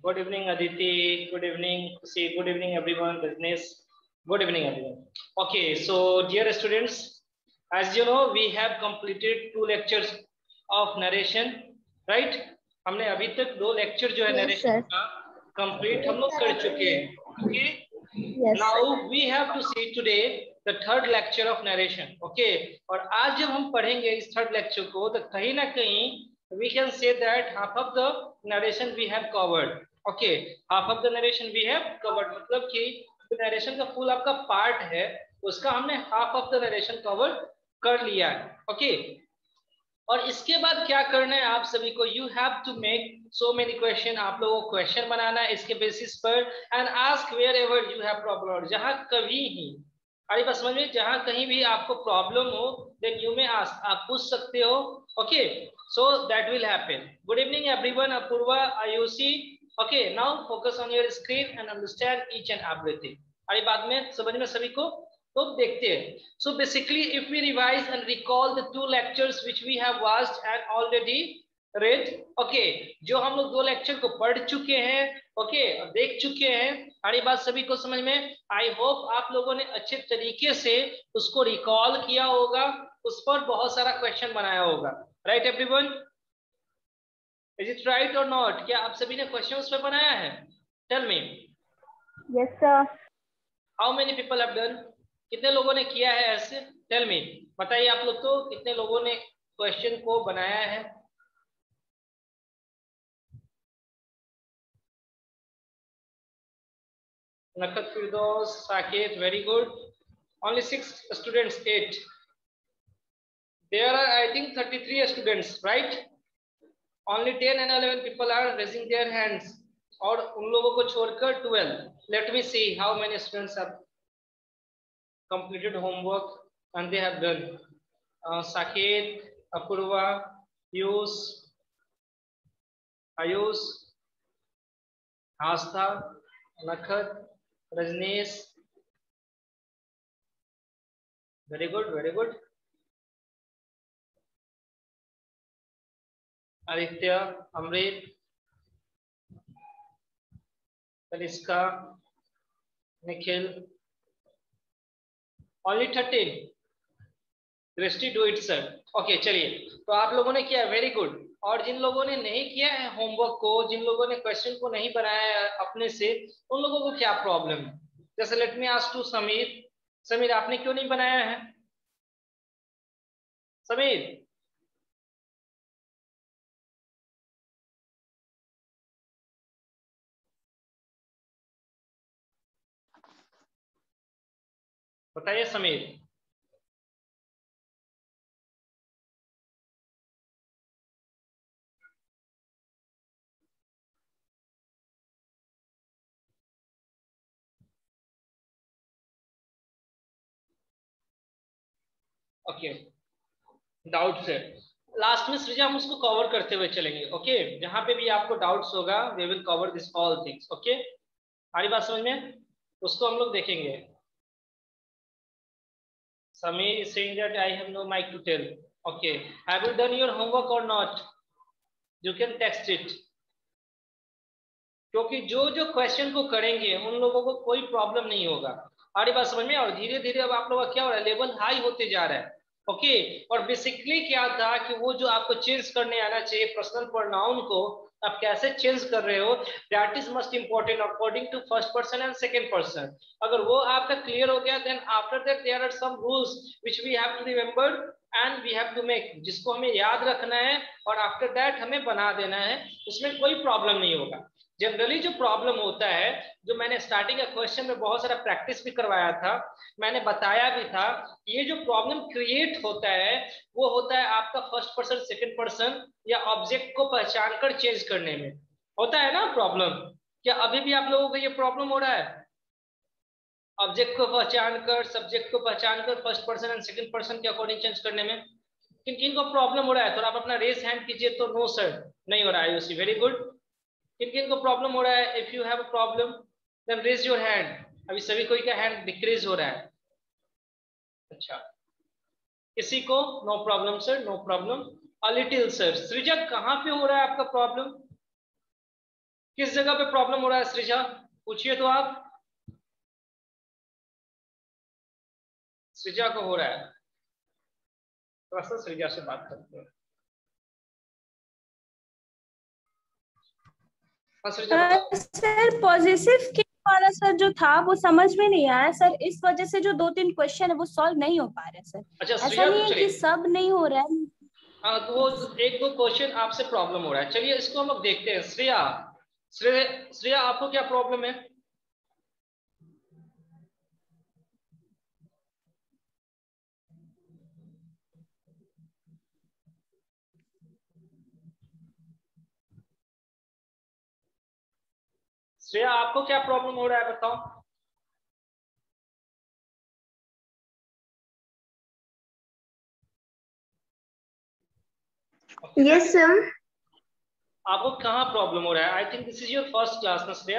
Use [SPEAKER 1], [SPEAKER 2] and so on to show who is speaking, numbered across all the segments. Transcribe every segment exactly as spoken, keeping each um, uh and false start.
[SPEAKER 1] Good evening, Aditi. Good evening, see. Good evening, everyone. Business. Good evening, everyone. Okay, so dear students, as you know, we have completed two lectures of narration, right? हमने अभी तक दो lecture जो है narration का complete हम लोग कर चुके हैं. Okay. Yes, now we have to see today the third lecture of narration. Okay. और आज जब हम पढ़ेंगे इस थर्ड लेक्चर को तो कहीं ना कहीं we can say that half of the narration we have covered. Okay, half of the narration we have covered. मतलब कि जो narration का full आपका part है उसका हमने half of the narration cover कर लिया है. Okay. और इसके बाद क्या करना है आप सभी को, you have to make so many question. आप लोगों को क्वेश्चन बनाना है इसके बेसिस पर and ask wherever you have problem. और जहां कभी ही अरे बस समझ में जहां कहीं भी आपको प्रॉब्लम हो देन यू मे आस्क, आप पूछ सकते हो. Okay, so that will happen. Good evening everyone. Apurva, Ayushi. Okay, now focus on your screen and understand each and everything. अरे बाद में समझ में सभी को तो देखते हैं. So basically if we revise and recall the two lectures which we have watched and already read. Okay, जो हम लोग दो लेक्चर को पढ़ चुके हैं, ओके okay, और देख चुके हैं. हमारी बात सभी को समझ में. आई होप आप लोगों ने अच्छे तरीके से उसको रिकॉल किया होगा, उस पर बहुत सारा क्वेश्चन बनाया होगा. Right everyone, is it right और नॉट? क्या आप सभी ने क्वेश्चन उस पर बनाया है? Tell me.
[SPEAKER 2] Yes sir.
[SPEAKER 1] How many people have done? कितने लोगों ने किया है ऐसे? टेल मी, बताइए आप लोग तो कितने लोगों ने क्वेश्चन को बनाया है? Nakhat, Firdaus, Saket, very good. Only six students, eight. There are I think thirty three students, right? Only ten and eleven people are raising their hands. और उन लोगों को छोड़कर twelve. Let me see how many students have completed homework and they have done. uh, Saket, Apurva, Piyush, Ayush, Astha, Nakhat, Rajneesh. Very good, very good. Aditya, Amrit, Kaniska, Nikhil. Only thirteen. Drishti, do it sir. Okay, चलिए. तो आप लोगों ने किया, very good. और जिन लोगों ने नहीं किया है होमवर्क को, जिन लोगों ने क्वेश्चन को नहीं बनाया है अपने से, उन लोगों को क्या प्रॉब्लम है? जैसे let me ask to Sameer. Sameer, आपने क्यों नहीं बनाया है? समीर, बताइए समीर. ओके, डाउट्स है. लास्ट में सृजा हम उसको कवर करते हुए चलेंगे. Okay okay? जहां पे भी आपको डाउट्स होगा we will cover this all things. Okay, हमारी बात समझ में? उसको हम लोग देखेंगे. Samir is saying that I have no mic to tell. Okay, have you done your homework or not? You can text it. क्योंकि जो जो क्वेश्चन को करेंगे उन लोगों को कोई प्रॉब्लम नहीं होगा. हमारी बात समझ में? और धीरे धीरे अब आप लोगों का क्या हो रहा है, लेवल हाई होते जा रहा है. Okay okay? और बेसिकली क्या था कि वो जो आपको चेंज करने आना चाहिए पर्सनल प्रोनाउन को, आप कैसे चेंज कर रहे हो, that is most important according to first person and second person. अगर वो आपका क्लियर हो गया then after that there are some rules which we have to remember and we have to make, जिसको हमें याद रखना है और आफ्टर दैट हमें बना देना है. उसमें कोई प्रॉब्लम नहीं होगा. जनरली जो प्रॉब्लम होता है, जो मैंने स्टार्टिंग का क्वेश्चन में बहुत सारा प्रैक्टिस भी करवाया था, मैंने बताया भी था, ये जो प्रॉब्लम क्रिएट होता है वो होता है आपका फर्स्ट पर्सन सेकंड पर्सन या ऑब्जेक्ट को पहचान कर चेंज करने में होता है ना प्रॉब्लम. क्या अभी भी आप लोगों को ये प्रॉब्लम हो रहा है? ऑब्जेक्ट को पहचान कर, सब्जेक्ट को पहचान कर first person and second person के अकॉर्डिंग चेंज करने में किन किन को प्रॉब्लम हो रहा है? तो आप अपना रेस हैंड कीजिए. तो नो सर, नहीं हो रहा है. यूसी, वेरी गुड. किन किन को प्रॉब्लम हो रहा है? If you have a problem then raise your hand. अभी सभी कोई का हैंड डिक्रीज हो रहा है. अच्छा, किसी को no problem sir, no problem. A little sir. Srijak, कहां पे हो रहा है आपका प्रॉब्लम? किस जगह पे प्रॉब्लम हो रहा है सृजा, पूछिए तो आप। सृजा को हो रहा है, थोड़ा सा सृजा से बात करते हैं।
[SPEAKER 2] सर पॉजिटिव के वाला सर जो था वो समझ में नहीं आया सर, इस वजह से जो दो तीन क्वेश्चन है वो सॉल्व नहीं हो पा रहे सर।
[SPEAKER 1] अच्छा
[SPEAKER 2] ऐसा
[SPEAKER 1] श्रेया,
[SPEAKER 2] नहीं
[SPEAKER 1] तो
[SPEAKER 2] है कि
[SPEAKER 1] चलिए
[SPEAKER 2] सब नहीं हो रहा है।
[SPEAKER 1] हाँ, तो वो एक दो क्वेश्चन आपसे प्रॉब्लम हो रहा है, चलिए इसको हम लोग देखते हैं। श्रेया श्रेया श्रेया आपको क्या प्रॉब्लम है? श्रेया आपको क्या प्रॉब्लम हो रहा है बताओ।
[SPEAKER 3] Yes sir.
[SPEAKER 1] आपको कहाँ प्रॉब्लम हो रहा है? I think this is your first class ना Shreya?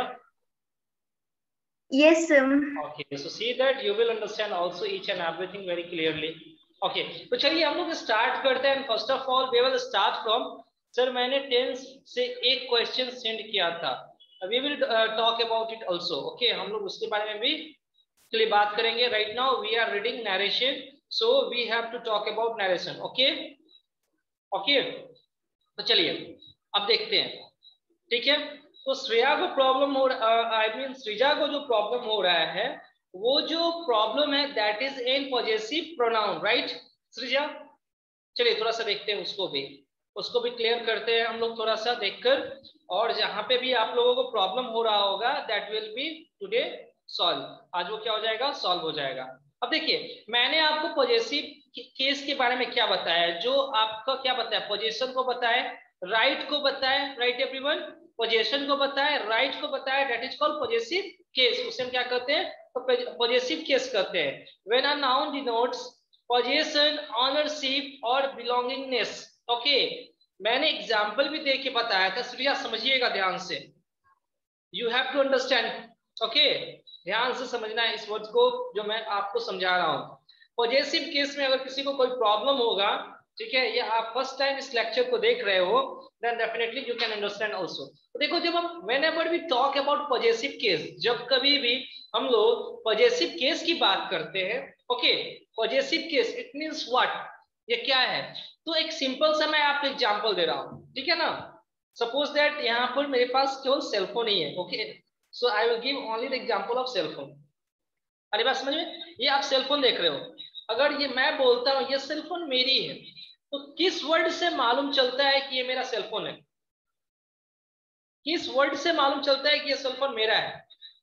[SPEAKER 3] Yes sir.
[SPEAKER 1] Okay, so see that you will understand also each and everything very clearly. Okay, तो चलिए हम लोग स्टार्ट करते हैं। First of all we will start from, sir मैंने tense से एक क्वेश्चन सेंड किया था, we will talk about it also. Okay, हम लोग उसके बारे में भी चलिए बात करेंगे। Right now we are reading narration, so we have to talk about narration. Okay okay, तो चलिए अब देखते हैं, ठीक है। तो श्रेया को प्रॉब्लम हो रहा, आई मीन सृजा को जो प्रॉब्लम हो रहा है, वो जो प्रॉब्लम है that is in possessive pronoun, right Srija? चलिए थोड़ा सा देखते हैं उसको भी, उसको भी क्लियर करते हैं हम लोग थोड़ा सा देखकर। और जहां पे भी आप लोगों को प्रॉब्लम हो रहा होगा that will be today solve, आज वो क्या हो जाएगा, सॉल्व हो जाएगा। अब देखिए मैंने आपको पॉजेसिव केस के बारे में क्या बताया, जो आपका क्या बताया, पोजीशन को बताया, राइट को बताया, राइट एवरीवन, पोजीशन को बताया, राइट को बताया, that is called possessive case. उसे हम क्या कहते हैं, पॉजेसिव केस कहते हैं। When a noun denotes possession, ownership और बिलोंगिंगनेस। ओके, मैंने एग्जाम्पल भी देके बताया था, श्रेया समझिएगा ध्यान से, you have to understand. Okay, ध्यान से समझना है इस वर्ड को जो मैं आपको समझा रहा हूँ। पॉजेसिव केस में अगर किसी को कोई प्रॉब्लम होगा, ठीक है, ये आप फर्स्ट टाइम इस लेक्चर को देख रहे हो, then definitely you can understand also. तो देखो जब हम whenever we talk about possessive case, जब कभी भी हम लोग पॉजेसिव केस की बात करते हैं, okay, possessive case it means what, ये क्या है? तो एक सिंपल सा मैं आपको एग्जांपल दे रहा हूँ, ठीक है ना। सपोज दैट यहाँ पर मेरे पास केवल सेलफोन ही है, okay, so I will give only the example of cellphone. अरे बात समझ में, ये आप सेलफोन देख रहे हो, अगर ये मैं बोलता हूँ ये सेलफोन मेरी है, तो किस वर्ड से मालूम चलता है कि ये मेरा सेलफोन है? किस वर्ड से मालूम चलता है कि ये सेलफोन मेरा है?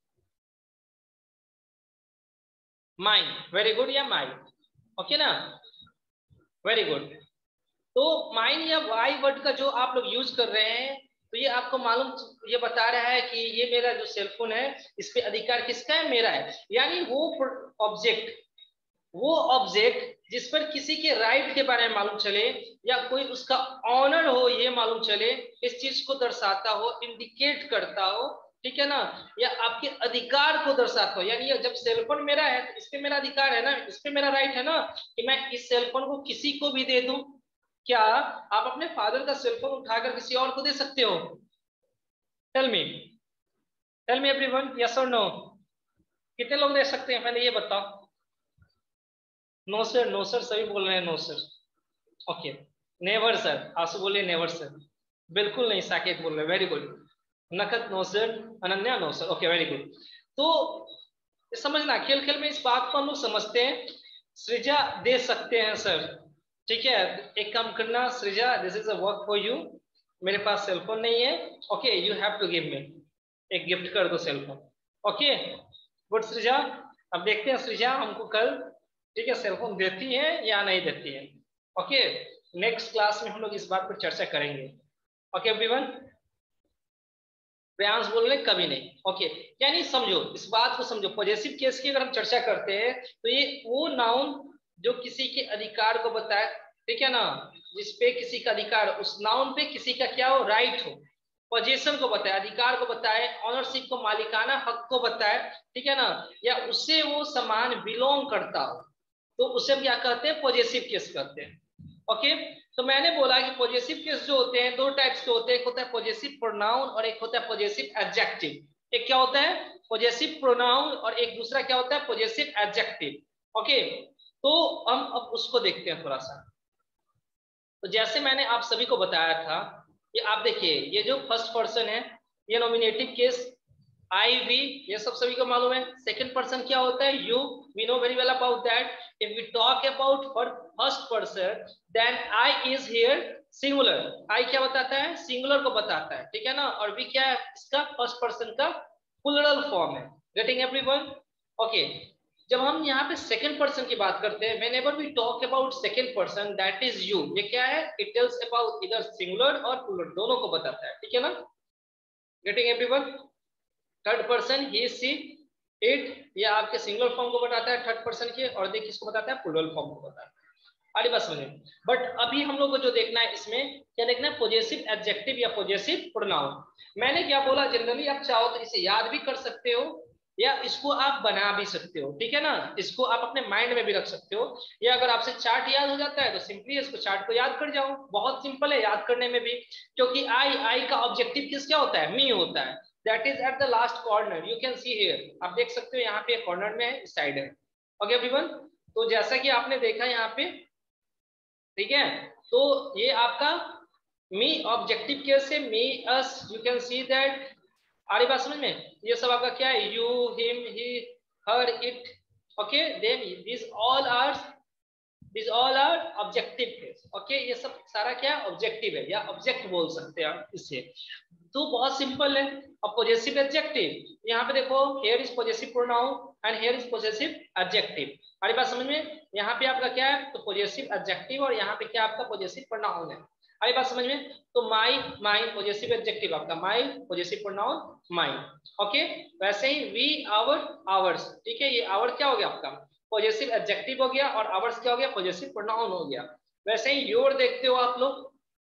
[SPEAKER 1] माइन, वेरी गुड, या माइन, ओके ना, वेरी गुड। तो माइन या वाई वर्ड का जो आप लोग यूज कर रहे हैं, तो ये आपको मालूम, ये बता रहा है कि ये मेरा जो सेलफोन है इस पे अधिकार किसका है, मेरा है। यानी वो ऑब्जेक्ट, वो ऑब्जेक्ट जिस पर किसी के राइट के बारे में मालूम चले, या कोई उसका ऑनर हो ये मालूम चले, इस चीज को दर्शाता हो, इंडिकेट करता हो, ठीक है ना, या आपके अधिकार को दर्शाता हो। यानी जब सेलफोन मेरा है तो इस पे मेरा अधिकार है ना, इस पे मेरा राइट है ना, कि मैं इस सेलफोन को किसी को भी दे दूं। क्या आप अपने फादर का सेलफोन उठाकर किसी और को दे सकते हो? Tell me, tell me everyone, yes और नो, कितने लोग दे सकते हैं पहले ये बताओ। नो सर, नो सर, सभी बोल रहे हैं no sir. Okay, never sir, आंसू बोलिए नेवर सर, बिल्कुल नहीं, साकेत बोल रहे, very good, Nakhat no sir, Ananya no sir, okay very good. तो समझना, खेल खेल में इस बात को हम लोग समझते हैं। सृजा दे सकते हैं सर, ठीक है, एक काम करना Srija, this is a work for you, मेरे पास सेलफोन नहीं है, okay, you have to give me, एक गिफ्ट कर दो सेलफोन, ओके गुड सृजा। अब देखते हैं सृजा हमको कल, ठीक है, सेलफोन देती है या नहीं देती है। ओके, नेक्स्ट क्लास में हम लोग इस बात पर चर्चा करेंगे। ओके एवरीवन, प्रयांश बोल रहे कभी नहीं, ओके, यानी समझो इस बात को समझो, पॉजेसिव केस की अगर हम चर्चा करते हैं तो ये वो नाउन जो किसी के अधिकार को बताए, ठीक है ना, जिसपे किसी का अधिकार, उस नाउन पे किसी का क्या हो, राइट हो, पोजीशन को बताए, अधिकार को बताए, ऑनरशिप को, मालिकाना हक को बताए, ठीक है ना, या उससे वो सामान बिलोंग करता हो, तो उसे हम क्या कहते हैं, पॉजेसिव केस कहते हैं। ओके, तो मैंने बोला कि पॉजेसिव केस जो होते हैं दो टाइप्स के होते हैं, एक होता है पॉजेसिव प्रोनाउन और एक होता है पॉजेसिव एडजेक्टिव। एक क्या होता है पॉजेसिव प्रोनाउन और एक दूसरा क्या होता है पॉजेसिव एडजेक्टिव। ओके, तो हम अब उसको देखते हैं थोड़ा सा। तो जैसे मैंने आप सभी को बताया था, ये आप देखिए, ये जो फर्स्ट पर्सन है ये नॉमिनेटिव केस आई वी, ये सब सभी को मालूम है। सेकंड पर्सन क्या होता है you, we know very well about that. If we talk about for first person then I is here singular. I क्या बताता है सिंगुलर को बताता है, ठीक है ना। और वी क्या है इसका फर्स्ट पर्सन का प्लूरल फॉर्म है। Getting everyone? ओके, जब हम यहाँ पे सेकंड पर्सन की बात करते हैं, whenever we talk about second person that is you, ये क्या है it tells about either singular और plural, दोनों को बताता है, ठीक है ना। Getting everyone? Third person he see it, ये आपके सिंगुलर फॉर्म को बताता है थर्ड पर्सन के, और देखिए इसको बताता है प्लूरल फॉर्म को बताता है। आगे बस समझे। बट अभी हम लोग को जो देखना है इसमें क्या देखना है पॉजेसिव एडजेक्टिव या पॉजेसिव प्रोनाउन। मैंने क्या बोला, जनरली आप चाहो तो इसे याद भी कर सकते हो या इसको आप बना भी सकते हो, ठीक है ना। इसको आप अपने माइंड में भी रख सकते हो, या अगर आपसे चार्ट याद हो जाता है तो सिंपली इसको चार्ट को याद कर जाओ, बहुत सिंपल है याद करने में भी। क्योंकि आई आई का ऑब्जेक्टिव किस क्या होता है मी होता है, that is at the last corner, you can see here, आप देख सकते हो यहाँ पे कॉर्नर में है, साइड है। ओके एवरीवन, तो जैसा कि आपने देखा यहाँ पे, ठीक है, तो ये आपका मी ऑब्जेक्टिव केस है, me us, you can see that. आ रही बात समझ में? ये सब आपका क्या है यू हिम ही her it. Okay, then this all are this all are objective case. Okay, ये सब सारा क्या ऑब्जेक्टिव है या ऑब्जेक्ट बोल सकते हैं आप इससे। तो बहुत सिंपल है। अब पॉजेसिव एडजेक्टिव, यहाँ पे देखो here is possessive pronoun and here is possessive adjective. हमारी बात समझ में? यहाँ पे आपका क्या है तो पॉजेसिव एडजेक्टिव और यहाँ पे क्या आपका पॉजेसिव प्रोनाउन है। हमारी बात समझ में? तो माई माई पॉजेसिव एडजेक्टिव आपका my, possessive pronoun my. Okay, वैसे ही वी आवर आवर्स, ठीक है, ये आवर क्या हो गया आपका पॉजेसिव एडजेक्टिव हो गया और आवर्स क्या हो गया पॉजेसिव प्रोनाउन हो गया। वैसे ही योर देखते हो आप लोग,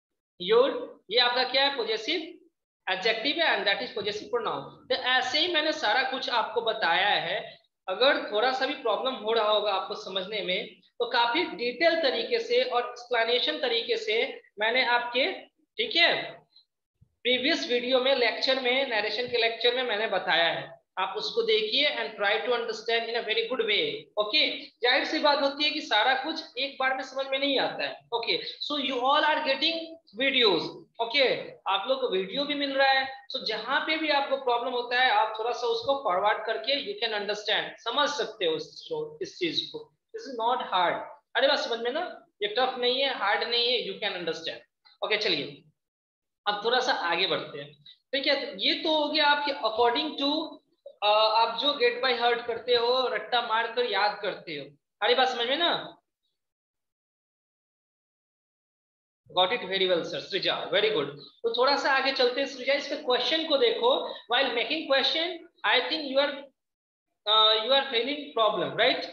[SPEAKER 1] योर ये आपका क्या है पॉजेसिव एडजेक्टिव है and that is possessive pronoun. तो ऐसे ही मैंने सारा कुछ आपको बताया है। अगर थोड़ा सा भी प्रॉब्लम हो रहा होगा आपको समझने में तो काफी डिटेल तरीके से और एक्सप्लेनेशन तरीके से मैंने आपके, ठीक है, प्रीवियस वीडियो में लेक्चर में नरेशन के लेक्चर में मैंने बताया है। आप उसको देखिए and try to understand in a very good way. Okay, जाहिर सी बात होती है कि सारा कुछ एक बार में समझ में नहीं आता है। Okay, so you all are getting videos. Okay, आप लोग को वीडियो भी मिल रहा है, सो so, जहां पे भी आपको प्रॉब्लम होता है आप थोड़ा सा उसको फॉरवर्ड करके यू कैन अंडरस्टैंड, समझ सकते हो इस चीज को। This is not hard. अरे बात समझ में ना, ये टफ नहीं है, हार्ड नहीं है, यू कैन अंडरस्टैंड। ओके, चलिए अब थोड़ा सा आगे बढ़ते हैं। ठीक है, ये तो हो गया आपके अकॉर्डिंग टू आप जो गेट बाय हार्ट करते हो, रट्टा मार कर याद करते हो। हमारी बात समझ में ना? Got it very well sir Srija, very good. तो थोड़ा सा आगे चलते हैं सृजा, इसके क्वेश्चन को देखो। While making question I think you are you are failing problem, right?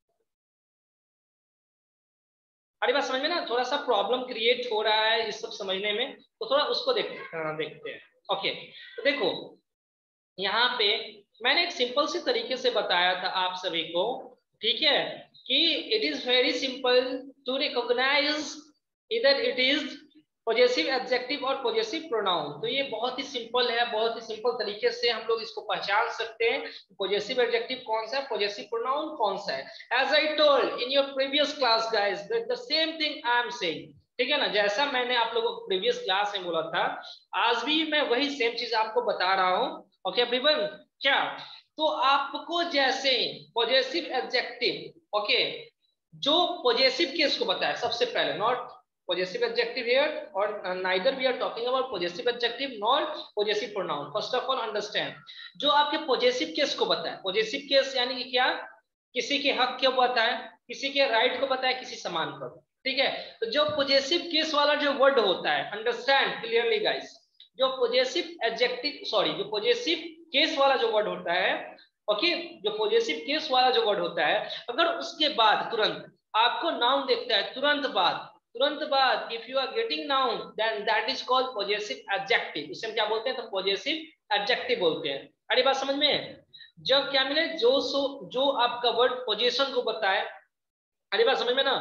[SPEAKER 1] हमारी बात समझ में ना, थोड़ा सा प्रॉब्लम क्रिएट हो रहा है इस सब समझने में, तो थोड़ा उसको देख, देखते हैं। ओके, तो देखो यहाँ पे मैंने एक सिंपल सी तरीके से बताया था आप सभी को, ठीक है, कि it is very simple to recognise इधर इट इज पॉजेसिव एडजेक्टिव और पॉजेसिव प्रोनाउन। तो ये बहुत ही सिंपल है, बहुत ही सिंपल तरीके से हम लोग इसको पहचान सकते हैं पॉजेसिव एडजेक्टिव कौन सा है, पॉजेसिव प्रोनाउन कौन सा है। As I told in your previous class guys, the same thing I am saying, ठीक है ना, जैसा मैंने आप लोगों को प्रीवियस क्लास में बोला था आज भी मैं वही सेम चीज आपको बता रहा हूँ। ओके एवरीवन, क्या तो आपको जैसे पॉजेसिव एडजेक्टिव, ओके, जो पॉजेसिव केस को बताया सबसे पहले, not possessive adjective here or uh, neither we are talking about possessive adjective nor possessive pronoun. First of all understand, जो आपके possessive case को बताए, possessive case यानी कि क्या, किसी के हक को बताए, किसी के राइट को बताए, किसी समान को, ठीक है। तो जो possessive case वाला जो वर्ड होता है, अंडरस्टैंड क्लियरली गाइस, जो possessive adjective सॉरी जो possessive case वाला जो वर्ड होता है, ओके okay, जो possessive case वाला जो वर्ड होता है, अगर उसके बाद तुरंत आपको नाउन देखता है, तुरंत बाद तुरंत बाद if you are getting noun then that is called possessive adjective. इसे हम क्या बोलते हैं तो पॉजेसिव एडजेक्टिव बोलते हैं। अरे बात समझ में? जब क्या मिले जो सो जो आपका वर्ड पोजीशन को बताए, अरे बात समझ में ना,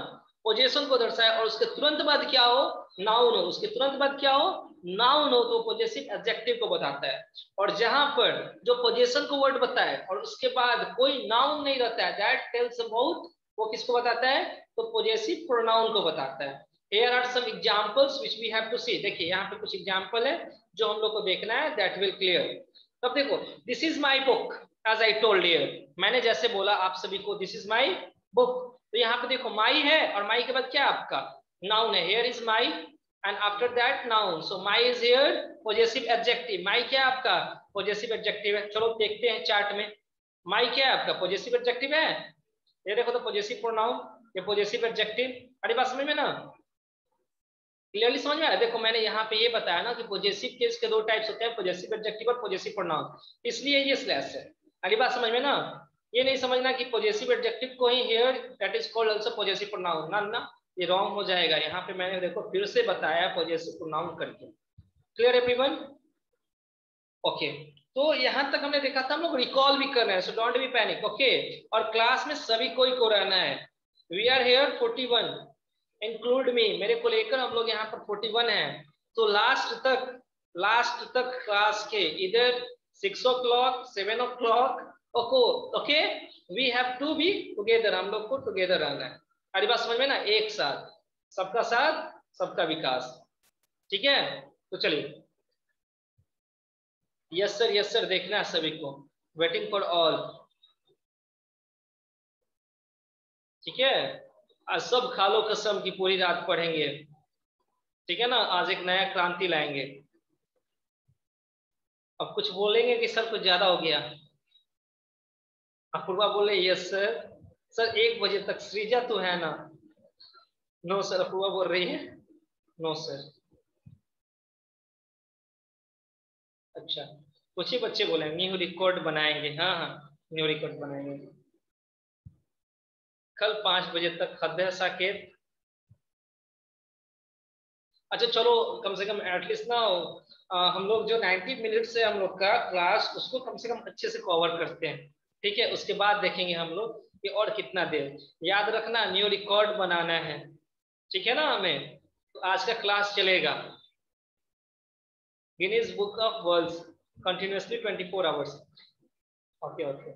[SPEAKER 1] पोजीशन को दर्शाए और उसके तुरंत बाद क्या हो, नाउन हो, उसके तुरंत बाद क्या हो, नाउन हो, तो पॉजेसिव एडजेक्टिव को बताता है। और जहां पर जो पोजीशन को वर्ड बताए और उसके बाद कोई नाउन नहीं रहता है, दैट टेल्स अबाउट, वो किसको बताता है, तो पॉजेसिव प्रोनाउन को बताता है। Here are some examples which we have to see. देखिए यहाँ पे कुछ एग्जाम्पल है जो हम लोग को देखना है, that will clear. तब देखो, this is my book as I told you. मैंने जैसे बोला आप सभी को, this is my book. तो यहाँ पे देखो my है और my के बाद क्या आपका noun है, here is my and after that noun. So my is here possessive adjective. my क्या है आपका possessive adjective है। चलो देखते हैं चार्ट में, my क्या है आपका possessive adjective है। ये देखो तो possessive pronoun, ये possessive adjective। अरे बात समझ में ना, क्लियरली समझ में आया। देखो मैंने यहाँ पे ये बताया ना कि पॉजेसिव केस के दो टाइप्स होते हैं, पॉजेसिव एडजेक्टिव और पॉजेसिव प्रोनाउन, इसलिए ये स्लैश है। अगली बात समझ में ना, ये नहीं समझना कि पॉजेसिव एडजेक्टिव को ही here that is called also possessive pronoun, ना ना, ये रॉन्ग हो जाएगा। यहाँ पे मैंने देखो फिर से बताया पॉजेसिव प्रोनाउन करके। Clear everyone? ओके, तो यहाँ तक हमने देखा था, हम लोग रिकॉल भी कर रहे हैं, so don't be panic. Okay, और क्लास में सभी कोई को रहना है। We are here forty one, include me, मेरे को लेकर हम लोग यहाँ पर फोर्टी वन है। तो लास्ट तक, लास्ट तक क्लास के इधर six o'clock seven o'clock okay, we have to be together, हम लोग को टुगेदर रहना है। अरे बात समझ में ना, एक साथ, सबका साथ सबका विकास, ठीक है। तो चलिए, यस सर यस सर, देखना है सभी को, वेटिंग फॉर ऑल, ठीक है। आज सब खा लो कसम की पूरी रात पढ़ेंगे, ठीक है ना, आज एक नया क्रांति लाएंगे। अब कुछ बोलेंगे कि सर कुछ ज्यादा हो गया, अपूर्वा बोले यस सर, सर एक बजे तक सृजा तो है ना, नो सर, अपूर्वा बोल रही है नो सर। अच्छा, कुछ ही बच्चे बोले न्यू रिकॉर्ड बनाएंगे, हाँ हाँ न्यू रिकॉर्ड बनाएंगे कल पांच बजे तक। खद्दे साकेत, अच्छा चलो, कम से कम एटलीस्ट ना आ, हम लोग जो नाइन्टी मिनट से हम लोग का क्लास, उसको कम से कम अच्छे से कवर करते हैं, ठीक है। उसके बाद देखेंगे हम लोग कि और कितना देर। याद रखना न्यू रिकॉर्ड बनाना है, ठीक है ना हमें। तो आज का क्लास चलेगा Guinness book of world's continuously twenty four hours. Okay okay,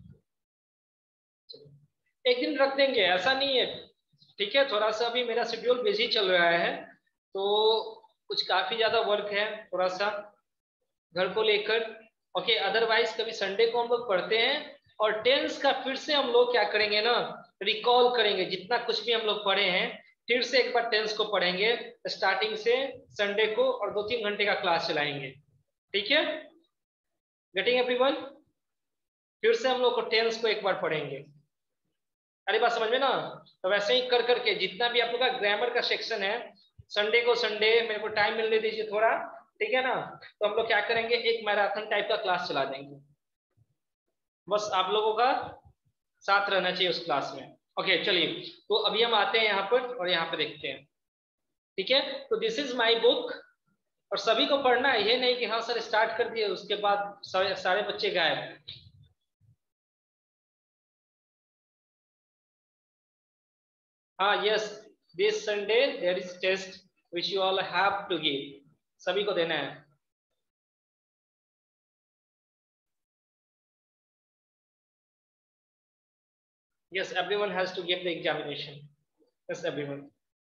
[SPEAKER 1] एक दिन रख देंगे, ऐसा नहीं है, ठीक है। थोड़ा सा अभी मेरा शेड्यूल बिजी चल रहा है, तो कुछ काफी ज्यादा वर्क है थोड़ा सा घर को लेकर। ओके, अदरवाइज कभी संडे को हम लोग पढ़ते हैं और टेंस का फिर से हम लोग क्या करेंगे ना, रिकॉल करेंगे, जितना कुछ भी हम लोग पढ़े हैं फिर से एक बार टेंस को पढ़ेंगे स्टार्टिंग से संडे को, और दो तीन घंटे का क्लास चलाएंगे, ठीक है। Getting everyone? फिर से हम लोग को टेंस को एक बार पढ़ेंगे, अरे बात समझ में ना। तो वैसे ही कर करके जितना भी आप लोग का ग्रामर का सेक्शन है, संडे को संडे मेरे को टाइम मिलने दीजिए थोड़ा, ठीक है ना। तो हम लोग क्या करेंगे, एक मैराथन टाइप का क्लास चला देंगे, बस आप लोगों का साथ रहना चाहिए उस क्लास में। ओके चलिए, तो अभी हम आते हैं यहाँ पर और यहाँ पे देखते हैं, ठीक है। तो दिस इज माई बुक, और सभी को पढ़ना है, ये नहीं कि हाँ सर स्टार्ट कर दिए उसके बाद सारे सारे बच्चे गायब। हाँ yes, this Sunday there is test which you all have to give, सभी को देना है। Yes, everyone has to give the examination. Yes, everyone.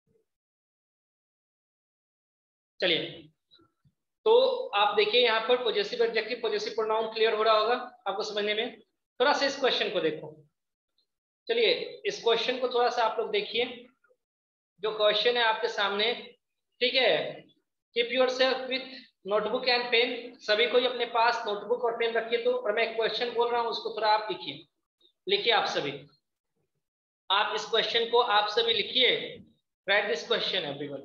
[SPEAKER 1] चलिए, तो आप देखिए यहाँ पर possessive adjective possessive pronoun clear हो रहा होगा आपको समझने में। थोड़ा सा इस क्वेश्चन को देखो, चलिए इस क्वेश्चन को थोड़ा सा आप लोग देखिए, जो क्वेश्चन है आपके सामने, ठीक है। Keep yourself with notebook and pen, सभी को ही अपने पास नोटबुक और पेन रखिए। तो और मैं एक क्वेश्चन बोल रहा हूँ उसको थोड़ा आप लिखिए, लिखिए आप सभी, आप इस क्वेश्चन को आप सभी लिखिए। Write this question everyone.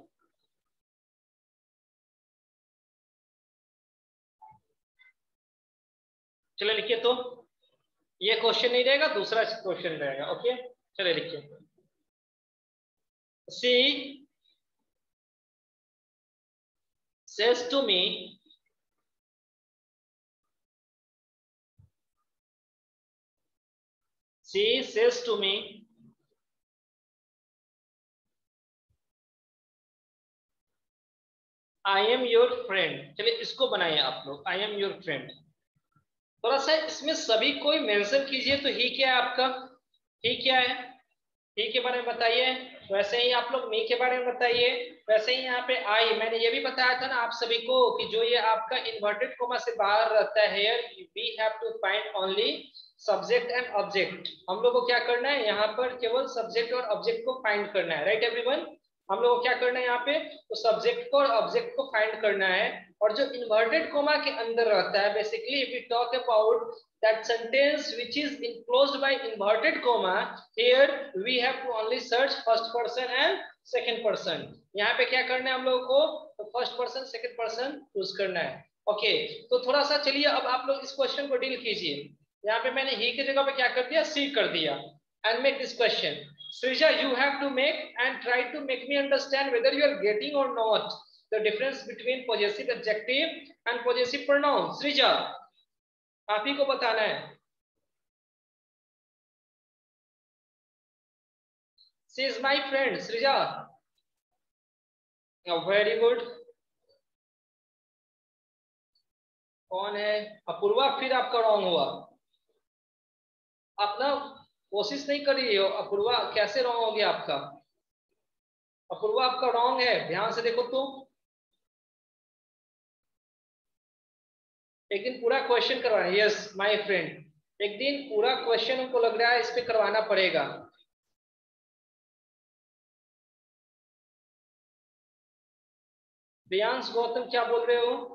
[SPEAKER 1] चलो लिखिए, तो ये क्वेश्चन नहीं रहेगा, दूसरा क्वेश्चन रहेगा। ओके चलिए लिखिए, she says to me she says to me I am your friend, चलिए इसको बनाइए आप लोग, आई एम योर फ्रेंड। थोड़ा सा इसमें सभी कोई मेंशन कीजिए, तो ही क्या है आपका, ही क्या है, ही के बारे में बताइए। वैसे ही आप लोग मी के बारे में बताइए। वैसे ही यहाँ पे आई, मैंने ये भी बताया था ना आप सभी को कि जो ये आपका इन्वर्टेड कोमा से बाहर रहता है, we have to find only subject and object. हम लोग को क्या करना है यहाँ पर, केवल सब्जेक्ट और ऑब्जेक्ट को फाइंड करना है, राइट एवरीवन। हम लोग को क्या करना है यहाँ पे, तो सब्जेक्ट को और ऑब्जेक्ट को फाइंड करना है। और जो इन्वर्टेड कोमा के अंदर रहता है, basically if we talk about that sentence which is enclosed by inverted comma, here we have to only search first person and second person। यहाँ पे क्या करना है हम लोगों को, तो first person second person choose करना है। ओके okay, तो थोड़ा सा चलिए अब आप लोग इस क्वेश्चन को डील कीजिए। यहाँ पे मैंने ही की जगह पे क्या कर दिया, सी कर दिया। And make this question, Srija, you have to make and try to make me understand whether you are getting or not the difference between possessive adjective and possessive pronoun। Srija, आप ही को बताना है। She is my friend, Srija। Very good. कौन है, अपूर्वा, फिर आपका wrong हुआ। आप ना कोशिश नहीं कर रही हो अपूर्वा, कैसे रॉन्ग हो गया आपका। अपूर्वा आपका रॉन्ग है, ध्यान से देखो तो। एक दिन पूरा क्वेश्चन करवाना, यस माय फ्रेंड, एक दिन पूरा क्वेश्चन उनको लग रहा है इस पे करवाना पड़ेगा। प्रियांश गौतम क्या बोल रहे हो।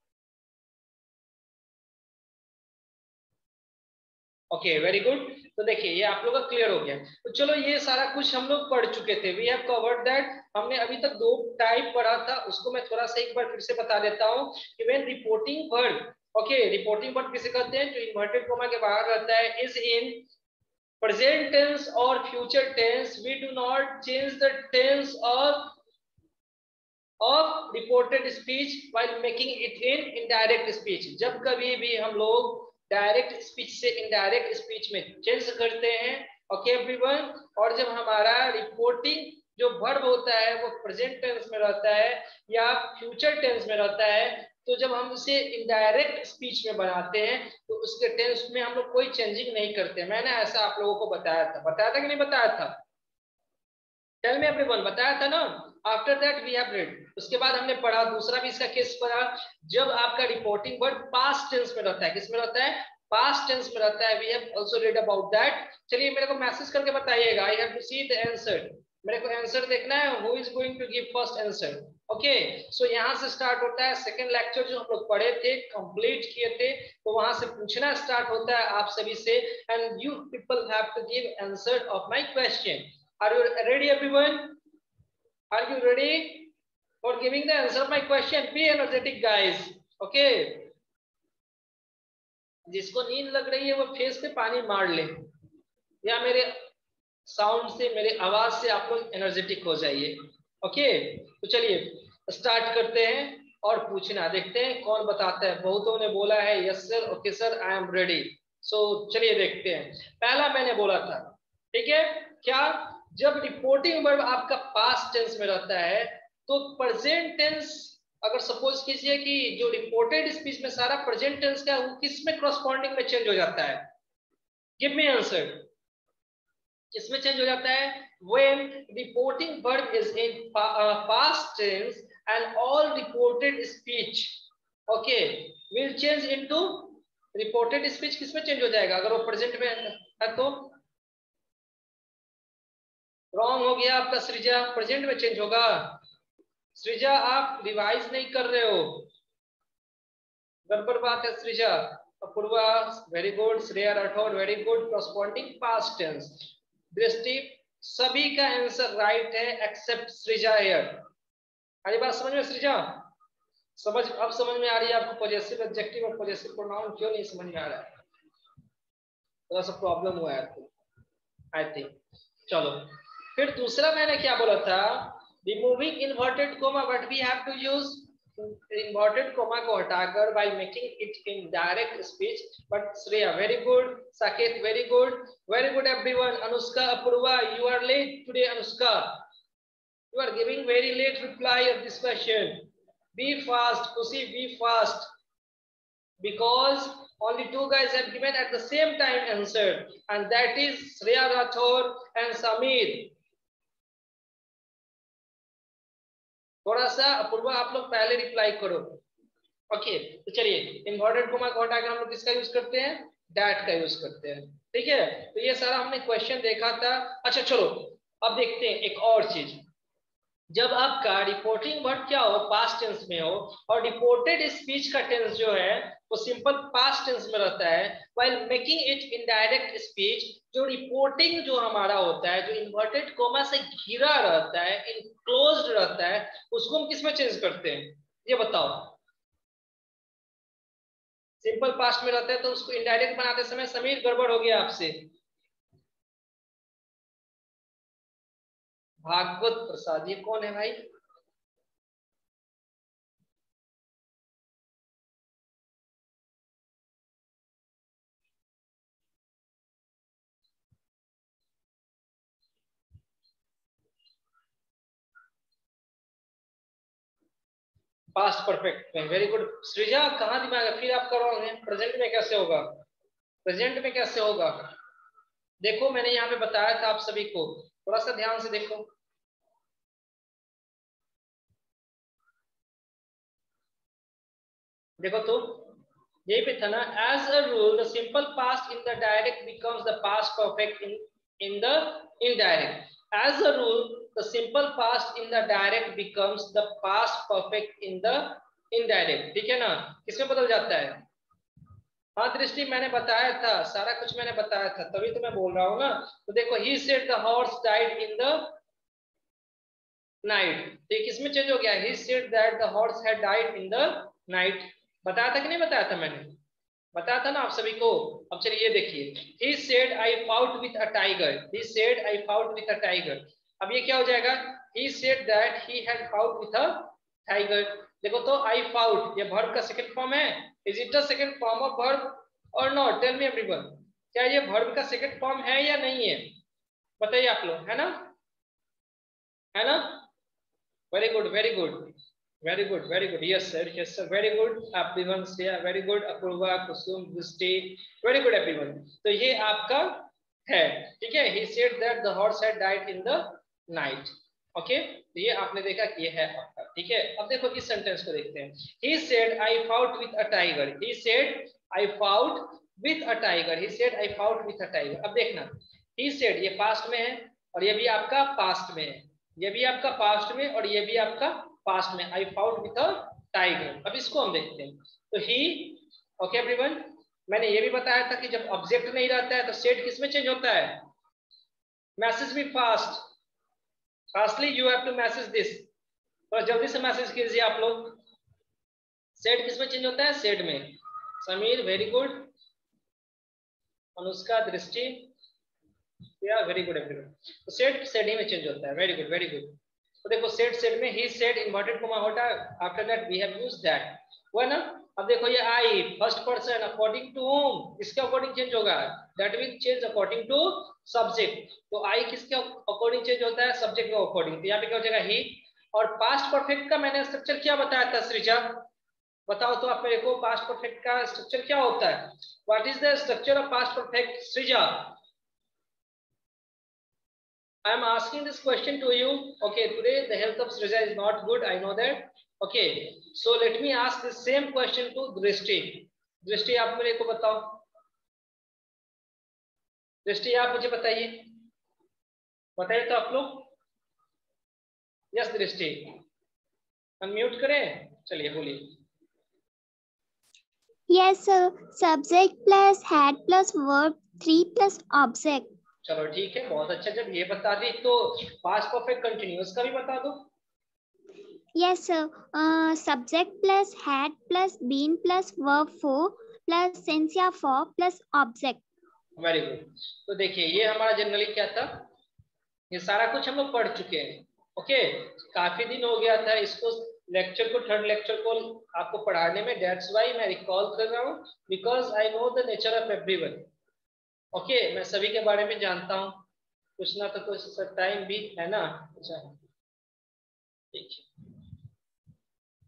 [SPEAKER 1] Okay very good. तो देखिए ये आप लोग का क्लियर हो गया। तो चलो ये सारा कुछ हम लोग पढ़ चुके थे, वी हैव कवर्ड दैट। हमने अभी तक दो टाइप पढ़ा था, उसको मैं थोड़ा सा एक बार फिर से बता देता हूँ कि when reporting verb, okay reporting verb किसे कहते हैं, जो इन्वर्टेड कोमा के बाहर रहता है, इज इन प्रेजेंट टेंस और future tense, we do not change the tense of of reported speech while making it in indirect speech. जब कभी भी हम लोग डायरेक्ट स्पीच से इनडायरेक्ट स्पीच में चेंज करते हैं, ओके एवरीवन, और जब हमारा रिपोर्टिंग जो वर्ब होता है वो प्रेजेंट टेंस में रहता है या फ्यूचर टेंस में रहता है, तो जब हम इसे इनडायरेक्ट स्पीच में बनाते हैं तो उसके टेंस में हम लोग कोई चेंजिंग नहीं करते। मैंने ऐसा आप लोगों को बताया था, बताया था कि नहीं बताया था, टेल मी एवरीवन, बताया था ना। After that we have read, उसके बाद हमने पढ़ा, दूसरा भी इसका केस पढ़ा, जब आपका रिपोर्टिंग वर्ड पास्ट टेंस में रहता है, किस में रहता है, पास्ट टेंस में रहता है, we have also read about that. चलिए मेरे को मैसेज करके बताइएगा, I have to see the answer, मेरे को आंसर देखना है, who is going to give first answer. Okay so यहाँ से स्टार्ट होता है सेकंड लेक्चर जो हम लोग पढ़े थे, कंप्लीट किए थे, तो वहां से पूछना स्टार्ट होता है आप सभी से, and you people have to give answer of my question. Are you ready everyone? Are you ready for giving the answer of my question? Be energetic guys. Okay. जिसको नींद लग रही है वो फेस पे पानी मार ले, या मेरे साउंड से, मेरे आवाज से आप लोग एनर्जेटिक हो जाइए। ओके तो चलिए स्टार्ट करते हैं और पूछना देखते हैं कौन बताता है। बहुतों ने बोला है yes sir, okay sir, I am ready. So चलिए देखते हैं। पहला मैंने बोला था, ठीक है, क्या, जब रिपोर्टिंग वर्ब आपका पास्ट टेंस में रहता है तो प्रेजेंट टेंस, अगर सपोज कीजिए कि जो रिपोर्टेड स्पीच में सारा प्रेजेंट टेंस का वो किस में करस्पॉन्डिंग में चेंज हो जाता है, गिव मी आंसर, किसमें चेंज हो जाता है, when reporting verb is in past tense and all reported speech okay will change into reported speech, किसमें चेंज हो जाएगा, अगर वो प्रेजेंट में है तो। रॉन्ग हो गया आपका सृजा, प्रेजेंट में चेंज होगा। सृजा आप रिवाइज नहीं कर रहे हो, गड़बड़ बात है Srija. Apurva very good, Shreya Rathore very good, corresponding past tense. Drishti सभी का आंसर राइट है एक्सेप्ट सृजा हियर। आगे बात समझ में सृजा, समझ अब समझ में आ रही है आपको पॉजेसिव एडजेक्टिव और पॉजेसिव प्रोनाउन क्यों नहीं समझ में आ रहा है, थोड़ा सा प्रॉब्लम हुआ है आई थिंक। चलो फिर दूसरा मैंने क्या बोला था, removing inverted comma, what we have to use, inverted comma को हटाकर by making it indirect speech. But Shreya very good, Saket very good, very good everyone, Anushka, Apurva, you are late today, Anushka you are giving very late reply of this question. Be fast, Kushi, be fast. Because only two guys have given at the same time answer, and that is Shreya Rathore and Sameer. थोड़ा सा अपूर्वा आप लोग पहले reply करो. Okay, तो चलिए inverted comma को हटाकर हम लोग किसका यूज करते हैं? डैट का यूज करते हैं. ठीक है, तो ये सारा हमने क्वेश्चन देखा था. अच्छा चलो अब देखते हैं एक और चीज. जब आपका रिपोर्टिंग वर्ड क्या हो, पास्ट टेंस में हो, और रिपोर्टेड स्पीच का टेंस जो है वो सिंपल पास्ट टेंस में रहता है, while making it indirect speech, जो रिपोर्टिंग जो हमारा होता है, जो इन्वर्टेड कोमा से घिरा रहता है, इनक्लोज्ड रहता है, उसको हम किस में चेंज करते हैं? ये बताओ. सिंपल पास्ट में रहता है तो उसको इनडायरेक्ट बनाते समय समीर गड़बड़ हो गया आपसे. भागवत प्रसाद, ये कौन है भाई? पास्ट परफेक्ट में. Very good. सृजा कहाँ दिमाग है? फिर आप करोगे प्रेजेंट में कैसे होगा? प्रेजेंट में कैसे होगा? देखो मैंने यहाँ पे बताया था आप सभी को, थोड़ा सा ध्यान से देखो. देखो तो यही पे था ना, as a rule the simple past in the direct becomes the past perfect in in the indirect. As a rule the simple past in the direct becomes the past perfect in the indirect. ठीक है ना, किसमें बदल जाता है? हाँ दृष्टि, मैंने बताया था, सारा कुछ मैंने बताया था, तभी तो मैं बोल रहा हूँ ना. तो देखो, he said the horse died in the night. तो किसमें चेंज हो गया? he said that the horse had died in the night. बताया था कि नहीं बताया था? मैंने बताया था ना आप सभी को. अब चलिए ये देखिए, he said I fought with a tiger. he said I fought with a tiger. अब ये क्या हो जाएगा? he said that he had fought with a tiger. देखो तो I fought ये वर्ब का सेकंड फॉर्म है. Is it the second form of verb or not? Tell me everyone. क्या ये वर्ब का सेकंड फॉर्म है या नहीं है? बताइए आप लोग, है ना? है ना? Very good, very good, very good, very good. Yes sir, yes sir, very good. everyone से very good. Apurva, Kusum, Drishti, very good everyone. तो ये आपका है. ठीक है, he said that the horse had died in the night. Okay okay? तो ये आपने देखा कि ये है आपका. ठीक है, अब देखो इस सेंटेंस को देखते हैं. he said I fought with a tiger. he said I fought with a tiger. he said I fought with a tiger. अब देखना, he said ये पास्ट में है और ये भी आपका पास्ट में है, ये भी आपका पास्ट में और ये भी आपका पास्ट में. I fought with a tiger. अब इसको हम देखते हैं. तो he, ओके एवरीवन, मैंने ये भी बताया था कि जब ऑब्जेक्ट नहीं रहता है तो सेड किस में चेंज होता है? मैसेज भी fast. Fastly you have to message this. तो जल्दी से मैसेज कीजिए आप लोग. सेड किस में चेंज होता है? सेड में. Sameer very good. अनुष्का, दृष्टि, या वेरी गुड एवरीवन. तो सेड सेड ही में चेंज होता है. Very good, very good. तो देखो सेड सेड में ही सेड इन्वर्टेड कोमा होता है. After that we have used that. हुआ ना? अब देखो ये I first person according to whom, किसके अकॉर्डिंग चेंज होगा? That will change according to subject. तो आई किसके अकॉर्डिंग चेंज होता है? सब्जेक्ट के अकॉर्डिंग. तो यहाँ पे क्या हो जाएगा? ही. और पास्ट परफेक्ट का मैंने स्ट्रक्चर क्या बताया था सृजा? बताओ तो आप मेरे को, पास्ट परफेक्ट का स्ट्रक्चर क्या होता है? What is the structure of past perfect Srija? I am asking this question to you. Okay, today the health of Srija is not good, I know that. Okay, so let me ask the same question to Drishti. Drishti, आप मेरे को बताओ. दृष्टि आप मुझे बताइए, बताइए तो आप लोग. यस दृष्टि, अनम्यूट करें. चलिए बोलिए.
[SPEAKER 3] Yes sir, subject plus had plus verb, three plus object.
[SPEAKER 1] चलो ठीक है, बहुत अच्छा. जब ये बता दी तो पास्ट परफेक्ट कंटिन्यूअस का भी बता दो.
[SPEAKER 3] Yes sir, subject plus had plus been plus verb four plus since या for plus object.
[SPEAKER 1] Very good. तो देखिए ये हमारा जनरली क्या था, ये सारा कुछ हम लोग पढ़ चुके हैं. ओके, काफी दिन हो गया था इसको, लेक्चर को, थर्ड लेक्चर को आपको पढ़ाने में. दैट्स व्हाई मैं रिकॉल कर रहा हूँ, because I know the nature of everyone. Okay, मैं सभी के बारे में जानता हूँ, कुछ ना तो कुछ टाइम भी है ना. अच्छा ठीक है.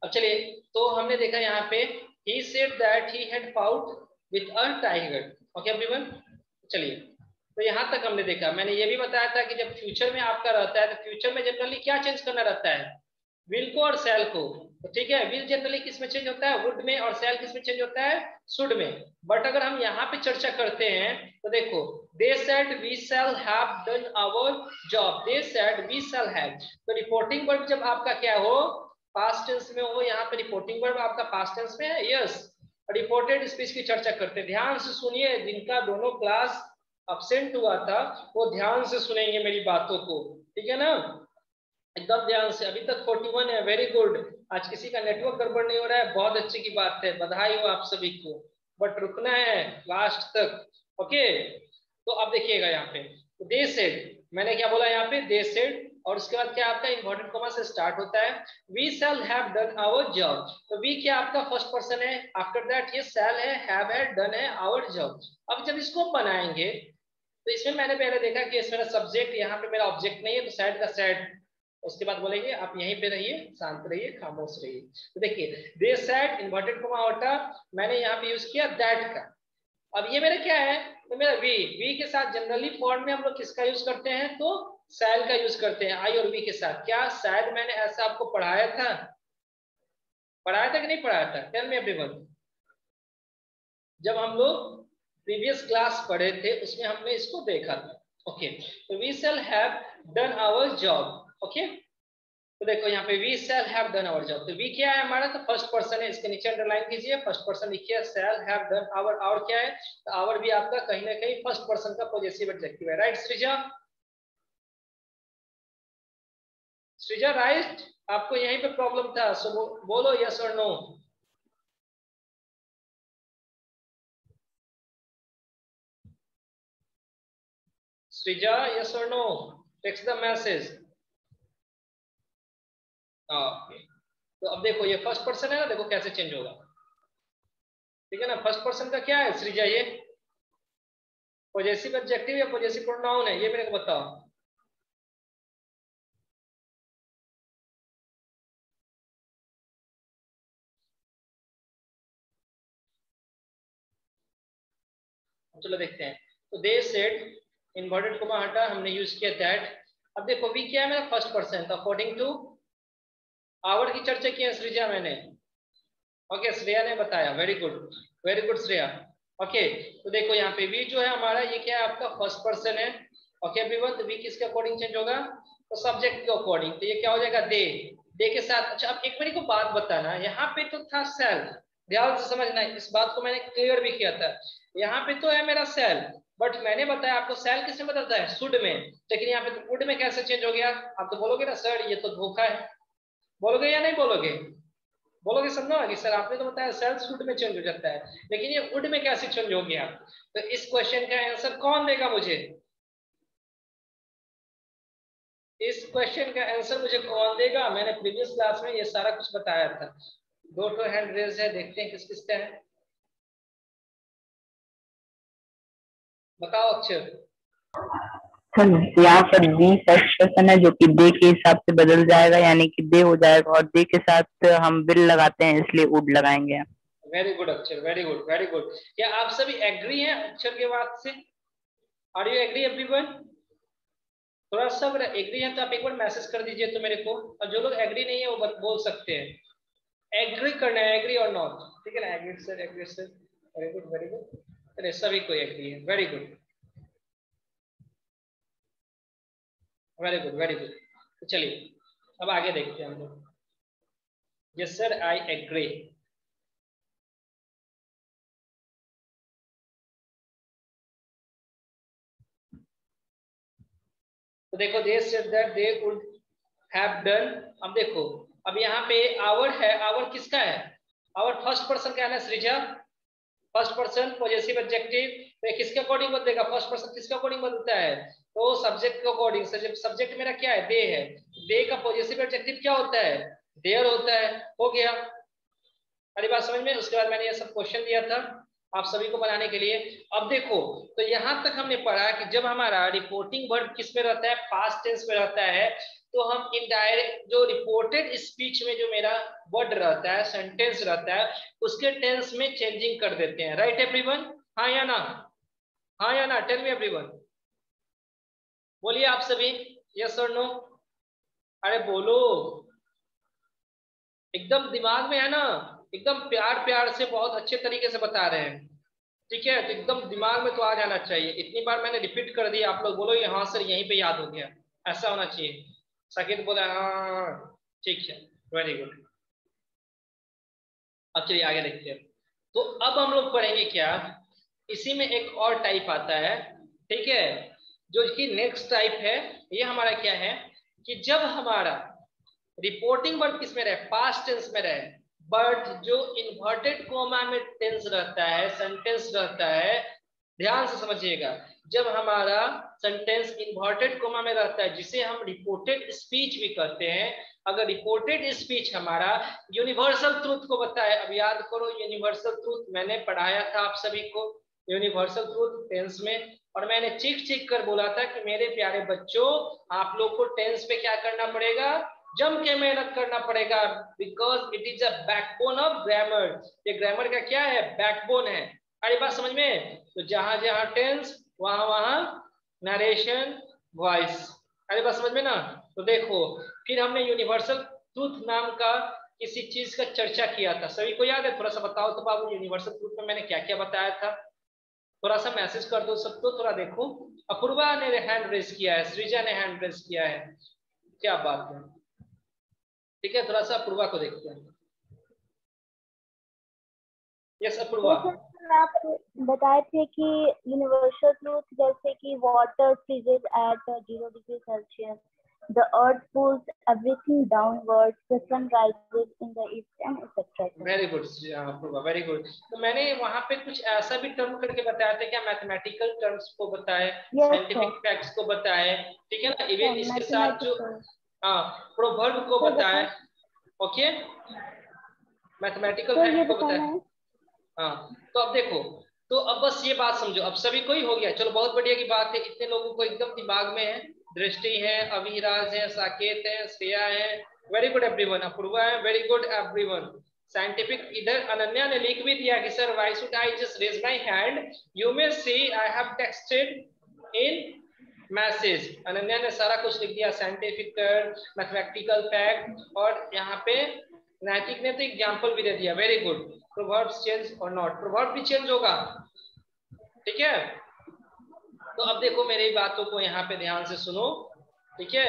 [SPEAKER 1] अब चलिए, तो हमने देखा यहाँ पे he said that he had fought with a tiger. Okay everyone, चलिए तो यहाँ तक हमने देखा। मैंने ये भी बताया था कि जब फ्यूचर में आपका रहता है तो फ्यूचर में जनरली क्या चेंज करना रहता है, विल को और सेल को। तो ठीक है, विल जनरली किस में चेंज होता है, वुड में, और सेल किस में चेंज होता है, शुड में। बट अगर हम यहाँ पे चर्चा करते हैं तो देखो, they said we shall have done our job, they said we shall have. तो रिपोर्टिंग वर्ब जब आपका क्या हो, पास्ट टेंस में हो, यहाँ पे रिपोर्टिंग वर्ब आपका पास्ट टेंस में है, यस। रिपोर्टेड स्पीच की चर्चा करते हैं, ध्यान से सुनिए, जिनका दोनों क्लास अब्सेंट हुआ था वो ध्यान से सुनेंगे मेरी बातों को, ठीक है ना, एकदम ध्यान से। अभी तक इकतालीस है, वेरी गुड। आज किसी का नेटवर्क गड़बड़ नहीं हो रहा है, बहुत अच्छी की बात है, बधाई हो आप सभी को। बट रुकना है लास्ट तक, ओके। तो अब देखिएगा यहाँ पे दे सेड, मैंने क्या बोला यहाँ पे, दे सेड, और उसके बाद क्या आपका इम्पोर्टेंट कॉमा से स्टार्ट होता है, we shall have done our job. तो वी क्या आपका फर्स्ट पर्सन है, आफ्टर दैट ये शैल है, हैव है, डन है, आवर जॉब। अब जब इसको बनाएंगे तो इसमें मैंने पहले देखा कि इसमें सब्जेक्ट, यहाँ पे मेरा ऑब्जेक्ट नहीं है, तो सैड का सैड, उसके बाद बोलेंगे आप यहीं पे रहिए, शांत रहिए, खामोश रहिए। तो देखिए दे सैड, इन्वर्टेड कॉमा होता, मैंने यहाँ पे यूज किया दैट का। अब ये मेरा क्या है, तो मेरा वी, वी के साथ जनरली फॉर्म में हम लोग किसका यूज करते हैं, तो सैल का यूज करते हैं, आई और वी के साथ। क्या शायद मैंने ऐसा आपको पढ़ाया था, पढ़ाया था कि नहीं पढ़ाया था, टेल मी एवरीवन। जब हम लोग प्रीवियस क्लास पढ़े थे उसमें हमने इसको देखा था, ओके। तो we shall have done our job, okay. तो देखो यहाँ पे we shall have done our job, तो वी क्या है हमारा, तो फर्स्ट पर्सन है, इसके नीचे अंडरलाइन कीजिए, फर्स्ट पर्सन लिखिए, shall have done our, our क्या है, तो आवर भी आपका कहीं ना कहीं फर्स्ट पर्सन का पॉजेसिव एडजेक्टिव है, राइट सृजा, सृजा राइट। आपको यहीं पे प्रॉब्लम था, सो बोलो यस और no. Srija yes or no, text the message। Okay, तो अब देखो ये फर्स्ट पर्सन है ना, देखो कैसे चेंज होगा, ठीक है ना। फर्स्ट पर्सन का क्या है सृजा, ये पॉजेसिव एडजेक्टिव या पॉजेसिव प्रोनाउन है, ये मेरे को बताओ। चलो देखते हैं। तो दे सेड, इन्वर्टेड कॉमा हटा, हमने यूज किया दैट। अब देखो वी क्या है मेरा, फर्स्ट पर्सन, तो अकॉर्डिंग टू आवर की चर्चा की है सृजा मैंने, ओके, श्रेया ने बताया, very good, very good Shreya, okay. तो देखो यहाँ पे वी जो है हमारा, ये क्या है आपका फर्स्ट पर्सन है, ओके एवरीवन। तो वी किसके अकॉर्डिंग चेंज होगा, तो सब्जेक्ट के अकॉर्डिंग, तो ये क्या हो जाएगा, दे, दे के साथ। अच्छा अब एक मेरे को बात बताना, यहाँ पे तो था सेल, ध्यान से समझना, इस बात को मैंने क्लियर भी किया था, यहाँ पे तो है मेरा सेल, बट मैंने बताया आपको सेल किसमें बदलता है, शुड में, लेकिन यहाँ पे तो वुड में कैसे चेंज हो गया। आप तो बोलोगे ना सर ये तो धोखा है, बोलोगे या नहीं बोलोगे, बोलोगे समझो कि सर आपने तो बताया सेल शुड में चेंज हो जाता है, लेकिन ये वुड में कैसे चेंज हो गया। तो इस क्वेश्चन का आंसर कौन देगा मुझे, इस क्वेश्चन का आंसर मुझे कौन देगा, मैंने प्रीवियस क्लास में ये सारा कुछ बताया था। दो तो हैंड रेज है, देखते हैं किस किस का है, बताओ अक्षर।
[SPEAKER 4] सर यहाँ पर बी फर्स्ट पर्सन है जो कि दे के हिसाब से बदल जाएगा, यानी कि दे हो जाएगा, और दे के साथ हम विल लगाते हैं इसलिए वुड लगाएंगे।
[SPEAKER 1] Very good Akshar, very good, very good. क्या आप सभी एग्री हैं अक्षर के बात से, आर यू एग्री एवरीवन। थोड़ा सा अगर एग्री है तो आप एक बार मैसेज कर दीजिए तो मेरे को, और जो लोग एग्री नहीं है वो बोल सकते हैं, एग्री करना है, एग्री और नॉट, ठीक है ना, agree sir, agree sir, very good, very good, अरे सभी को एग्री है, very good, very good, very good. तो चलिए अब आगे देखते हैं हम लोग, यस सर आई एग्री। तो देखो they said that they would have done, अब देखो अब यहाँ पे आवर है, आवर किसका है, आवर फर्स्ट पर्सन का है ना Srija, first person possessive adjective, तो किसके अकॉर्डिंग बदलेगा, फर्स्ट पर्सन किसके अकॉर्डिंग बदलता है, तो सब्जेक्ट के अकॉर्डिंग। सब्जेक्ट मेरा क्या है, दे है, दे का पॉजेसिव एडजेक्टिव क्या होता है, देयर होता है, हो गया, अरे बात समझ में। उसके बाद मैंने ये सब क्वेश्चन दिया था, आप सभी को बनाने के लिए। अब देखो, तो यहां तक हमने पढ़ा कि जब हमारा रिपोर्टिंग वर्ब किस में रहता है, पास्ट टेंस में रहता है, तो हम इनडायरेक्ट जो रिपोर्टेड स्पीच में जो मेरा वर्ड रहता है, सेंटेंस रहता है, उसके टेंस में चेंजिंग कर देते हैं। Right everyone? हाँ या ना? हाँ या ना? टेल मी एवरीवन, बोलिए आप सभी, यस और नो? अरे बोलो, एकदम दिमाग में है ना, एकदम प्यार प्यार से बहुत अच्छे तरीके से बता रहे हैं, ठीक है? तो एकदम दिमाग में तो आ जाना चाहिए। इतनी बार मैंने रिपीट कर दिया, आप लोग बोलो यहाँ सर यहीं पे याद हो गया, ऐसा होना चाहिए। साकिब बोला हाँ, ठीक है, वेरी गुड। अब चलिए आगे देखते हैं। तो अब हम लोग पढ़ेंगे क्या, इसी में एक और टाइप आता है, ठीक है, जो कि नेक्स्ट टाइप है। ये हमारा क्या है कि जब हमारा रिपोर्टिंग वर्ब किस में रहे, पास्ट टेंस में रहे, बट जो इन्वर्टेड कोमा में टेंस रहता है, सेंटेंस रहता है, ध्यान से समझिएगा, जब हमारा सेंटेंस इन्वर्टेड कोमा में रहता है, जिसे हम रिपोर्टेड स्पीच भी कहते हैं, अगर रिपोर्टेड स्पीच हमारा यूनिवर्सल ट्रूथ को बताए, अब याद करो यूनिवर्सल ट्रूथ मैंने पढ़ाया था आप सभी को, यूनिवर्सल ट्रूथ टेंस में, और मैंने चीख चीख कर बोला था कि मेरे प्यारे बच्चों, आप लोग को टेंस पे क्या करना पड़ेगा, जम के मेहनत करना पड़ेगा, because it is a backbone of grammar. ये ग्रामर का क्या है, बैकबोन है। अरे बात समझ में? तो जहां जहां टेंस, वहां वहां नरेशन, वॉइस। अरे बात समझ में ना? तो देखो, फिर हमने यूनिवर्सल ट्रूथ नाम का किसी चीज का चर्चा किया था, सभी को याद है? थोड़ा सा बताओ तो बाबू, यूनिवर्सल ट्रूथ में मैंने क्या क्या बताया था, थोड़ा सा मैसेज कर दो सबको, थोड़ा देखो। अपूर्वा ने हैंड रेज किया है, सृजा ने हैंड रेज किया है, क्या बात है, ठीक है, थोड़ा सा अपूर्वा को देखते हैं। यस अपूर्वा।
[SPEAKER 5] आप बताए थे कि यूनिवर्सल ट्रूथ जैसे कि water freezes at zero degree Celsius, the earth pulls everything downwards, the sun rises in the east and et cetera.
[SPEAKER 1] Very good Apoorva, very good. तो मैंने वहाँ पे कुछ ऐसा भी टर्म करके बताया था क्या, मैथमेटिकल टर्म्स को बताए, साइंटिफिक फैक्ट्स को बताए, ठीक है ना, इवन इसके साथ जो हाँ प्रोवर्ब को बताए, ओके, मैथमेटिकल फैक्ट को बताए। हाँ, तो अब देखो, तो अब बस ये बात समझो, अब सभी को ही हो गया, चलो बहुत बढ़िया की बात है, इतने लोगों को एकदम दिमाग में है। दृष्टि है, अविराज है, साकेत है, श्रेया है, वेरी गुड एवरीवन, अपूर्वा है, वेरी गुड एवरीवन। साइंटिफिक, इधर अनन्या ने लिख भी दिया कि sir why should I just raise my hand, you may see I have texted in message. Ananya ने सारा कुछ लिख दिया, साइंटिफिक टर्म, मैथमेटिकल फैक्ट, और यहाँ पे नैतिक ने तो एग्जाम्पल भी दे दिया, very good. Proverbs change or not, proverb भी चेंज होगा, ठीक है। तो अब देखो मेरी बातों को यहाँ पे ध्यान से सुनो, ठीक है।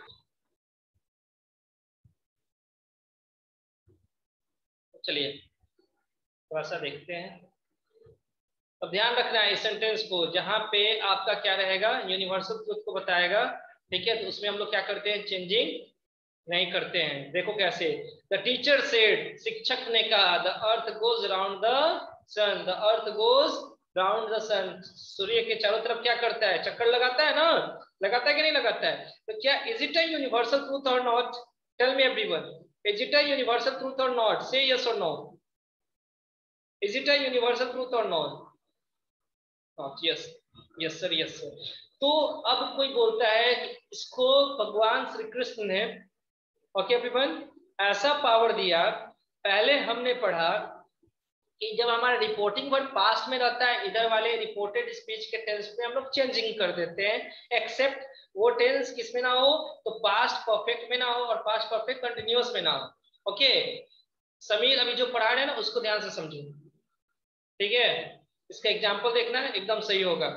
[SPEAKER 1] चलिए थोड़ा सा देखते हैं, अब ध्यान रखना है इस सेंटेंस को, जहां पे आपका क्या रहेगा, यूनिवर्सल ट्रूथ को बताएगा, ठीक है, तो उसमें हम लोग क्या करते हैं, चेंजिंग नहीं करते हैं। देखो कैसे, द टीचर सेड, शिक्षक ने कहा, the earth goes round the sun, the earth goes round the sun, सूर्य के चारों तरफ क्या करता है, चक्कर लगाता है ना, लगाता है कि नहीं लगाता है? तो क्या is it a universal truth or not? Tell me everyone, is it a universal truth or not? Say yes और no, is it a universal truth or not? Yes yes sir, yes sir. तो अब कोई बोलता है कि इसको भगवान श्री कृष्ण ने, ओके एवरीवन, ऐसा पावर दिया। पहले हमने पढ़ा कि जब हमारा रिपोर्टिंग वर्ड पास्ट में रहता है, इधर वाले रिपोर्टेड स्पीच के टेंस में हम लोग चेंजिंग कर देते हैं, एक्सेप्ट वो टेंस किस में ना हो, तो पास्ट परफेक्ट में ना हो और पास्ट परफेक्ट कंटिन्यूअस में ना हो। ओके समीर, अभी जो पढ़ा रहे हैं ना उसको ध्यान से समझो, ठीक है, इसका एग्जाम्पल देखना है, एकदम सही होगा,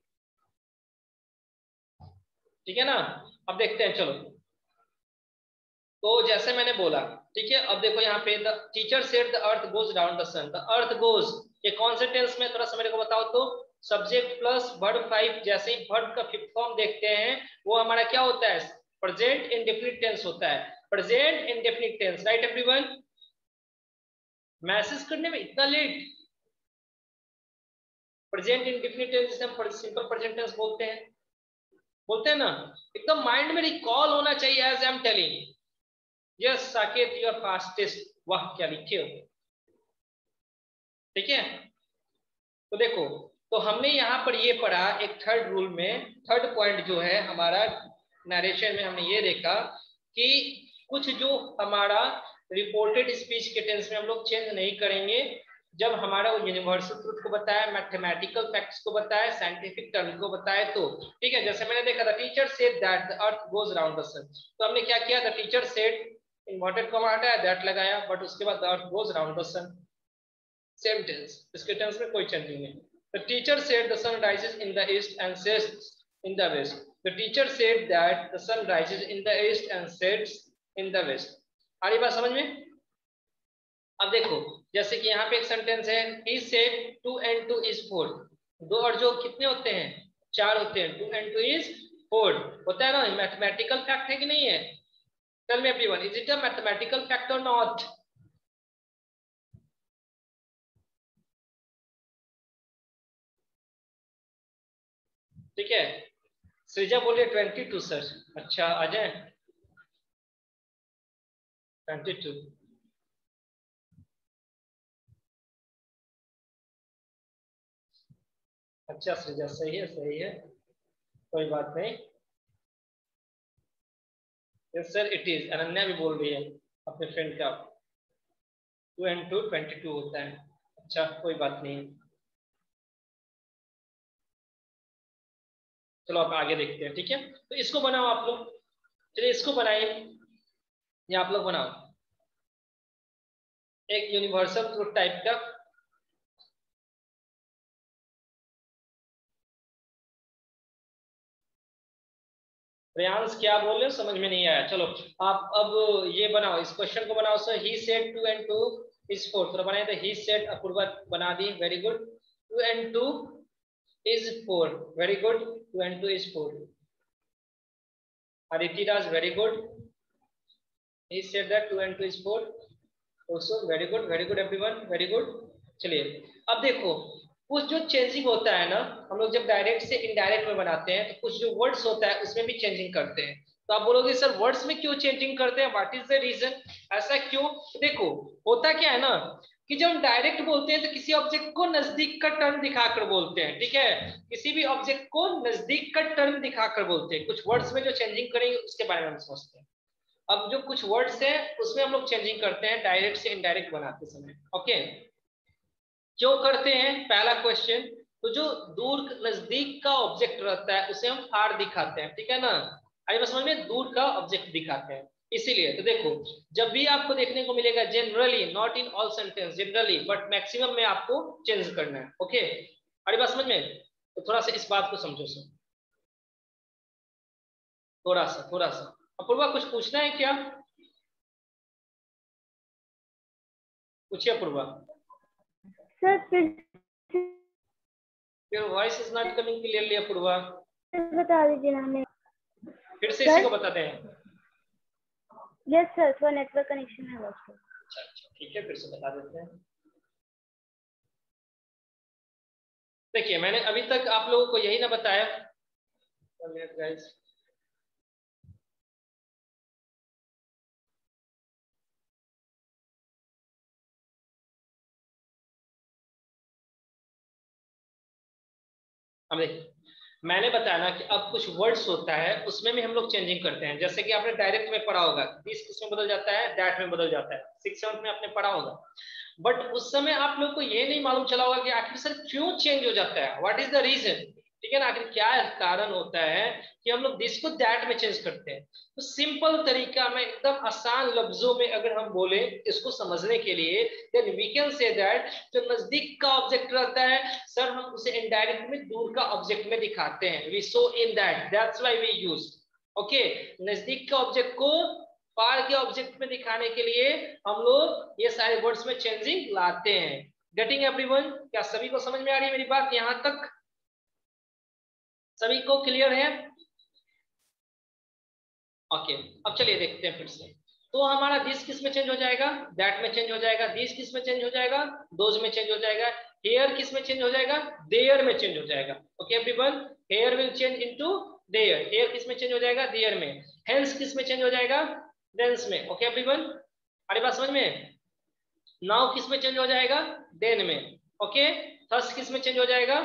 [SPEAKER 1] ठीक है ना। अब देखते हैं, चलो, तो जैसे मैंने बोला, ठीक है, अब देखो यहाँ पे, the teacher said the earth goes round the sun, the earth goes, ये कौन से टेंस में, थोड़ा सा मेरे को बताओ तो। सब्जेक्ट प्लस वर्ब फाइव, जैसे ही वर्ब का फिफ्थ फॉर्म देखते हैं वो हमारा क्या होता है, प्रेजेंट इंडेफिनिट टेंस होता है, present indefinite tense, right everyone. Message करने में इतना लेट, प्रेजेंट इंडेफिनिट टेंस जिसे हम सिंपल प्रेजेंट टेंस बोलते हैं, बोलते हैं ना, एकदम माइंड में रिकॉल होना चाहिए, as I am telling. Yes Saket, your fastest, वाह क्या लिखे हो, ठीक है। तो देखो, तो हमने यहाँ पर ये पढ़ा एक थर्ड रूल में, थर्ड पॉइंट जो है हमारा नरेशन में, हमने ये देखा कि कुछ जो हमारा रिपोर्टेड स्पीच के टेंस में हम लोग चेंज नहीं करेंगे जब हमारा वो यूनिवर्सल ट्रूथ को बताया, मैथमेटिकल फैक्ट्स को बताया, साइंटिफिक टर्म को बताया, तो ठीक है। जैसे मैंने देखा the teacher said that the earth goes round the sun, तो हमने क्या किया, the teacher said inverted comma हटाया, दैट लगाया, बट उसके बाद the earth goes round the sun, same tense, इसके टेंस में कोई चेंजिंग नहीं। The teacher said the sun rises in the east and sets in the west, the teacher said that the sun rises in the east and sets in the west. आ रही बात समझ में? अब देखो, जैसे कि यहाँ पे एक सेंटेंस है, he said two and two is four, दो और जो कितने होते हैं, चार होते हैं, two and two is four, होता है ना, मैथमेटिकल फैक्ट है कि नहीं है? Tell me everyone, is it a mathematical fact or not? ठीक है, सृजा बोलिए ट्वेंटी टू सर, अच्छा आ जाए ट्वेंटी टू। अच्छा सृजा, सही है सही है, कोई बात नहीं। Yes sir it is, Ananya भी बोल रही है अपने फ्रेंड का, two and two twenty two होता है। अच्छा कोई बात नहीं, चलो आप आगे देखते हैं, ठीक है। तो इसको बनाओ आप लोग, चलिए इसको बनाइए, ये आप लोग बनाओ एक यूनिवर्सल ट्रूथ टाइप का। रेयांश क्या बोल रहे हो, समझ में नहीं आया, चलो आप अब ये बनाओ, इस क्वेश्चन को बनाओ। Sir he said two and two is four, तो बनाए थे ही सेड, अपूर्वा बना दी, very good. Two and two is four, very good, two and two is four. Aditi Raj, very good, he said that two and two is four, also very good, very good everyone, very good। चलिए अब देखो, कुछ जो changing होता है ना, हम लोग जब डायरेक्ट से इनडायरेक्ट में बनाते हैं तो कुछ जो वर्ड्स होता है उसमें भी चेंजिंग करते हैं। तो आप बोलोगे सर वर्ड्स में क्यों चेंजिंग करते हैं, व्हाट इज द रीजन, ऐसा क्यों? देखो होता क्या है ना कि जब हम डायरेक्ट बोलते हैं तो किसी ऑब्जेक्ट को नजदीक का टर्म दिखाकर बोलते हैं, ठीक है, किसी भी ऑब्जेक्ट को नजदीक का टर्म दिखाकर बोलते हैं। कुछ वर्ड्स में जो चेंजिंग करेंगे उसके बारे में हम सोचते हैं। अब जो कुछ वर्ड्स हैं उसमें हम लोग चेंजिंग करते हैं डायरेक्ट से इनडायरेक्ट बनाते समय, ओके। क्यों करते हैं, पहला क्वेश्चन, तो जो दूर नजदीक का ऑब्जेक्ट रहता है उसे हम फार दिखाते हैं, ठीक है ना, आई बस समझ में, दूर का ऑब्जेक्ट दिखाते हैं इसीलिए। तो देखो जब भी आपको देखने को मिलेगा, generally, not in all sentence, generally but maximum में आपको चेंज करना है, ओके। अरे बात समझ में, तो थोड़ा सा इस बात को समझो सर, थोड़ा सा थोड़ा सा। अपूर्वा कुछ पूछना है क्या, पूछिए अपूर्वा।
[SPEAKER 5] सर फिर
[SPEAKER 1] your voice is not coming clearly Apoorva,
[SPEAKER 5] बता दीजिए ना हमें।
[SPEAKER 1] फिर से इसी को बताते हैं।
[SPEAKER 5] यस सर, थोड़ा नेटवर्क कनेक्शन है बस।
[SPEAKER 1] अच्छा अच्छा ठीक है, फिर से बता देते हैं। देखिए मैंने अभी तक आप लोगों को यही ना बताया, गाइस अब देखिए मैंने बताया ना कि अब कुछ वर्ड्स होता है उसमें भी हम लोग चेंजिंग करते हैं। जैसे कि आपने डायरेक्ट में पढ़ा होगा, दिस किस में बदल जाता है, दैट में बदल जाता है, सिक्स सेवंथ में आपने पढ़ा होगा। बट उस समय आप लोग को ये नहीं मालूम चला होगा कि आखिर सर क्यों चेंज हो जाता है, व्हाट इज द रीजन, ठीक है ना, आखिर क्या कारण होता है कि हम लोग दिस को दैट में चेंज करते हैं। तो सिंपल तरीका में, एकदम आसान लफ्जों में अगर हम बोले इसको समझने के लिए, then we can say that जो नजदीक का ऑब्जेक्ट रहता है सर हम उसे इनडायरेक्ट में दूर का ऑब्जेक्ट में दिखाते हैं, we show in that, that's why we use, okay. नजदीक के ऑब्जेक्ट को पार के ऑब्जेक्ट में दिखाने के लिए हम लोग ये सारे वर्ड्स में चेंजिंग लाते हैं। गेटिंग एवरीवन, क्या सभी को समझ में आ रही है मेरी बात यहाँ तक, सभी को क्लियर है? ओके okay, अब चलिए देखते हैं फिर से। तो हमारा दिस किस में चेंज हो जाएगा, दैट में चेंज हो जाएगा, दिस किस में चेंज हो जाएगा, दोज में चेंज हो जाएगा, हेयर किस में चेंज हो जाएगा, देयर में चेंज हो जाएगा, okay everyone. Here will change into there, here किस में चेंज हो जाएगा, देयर में। हेंस किस में चेंज हो जाएगा, देंस में, ओके एवरीवन। अरे बात समझ में। नाउ किस में चेंज हो जाएगा, देन में, ओके, थर्स किस में चेंज हो जाएगा,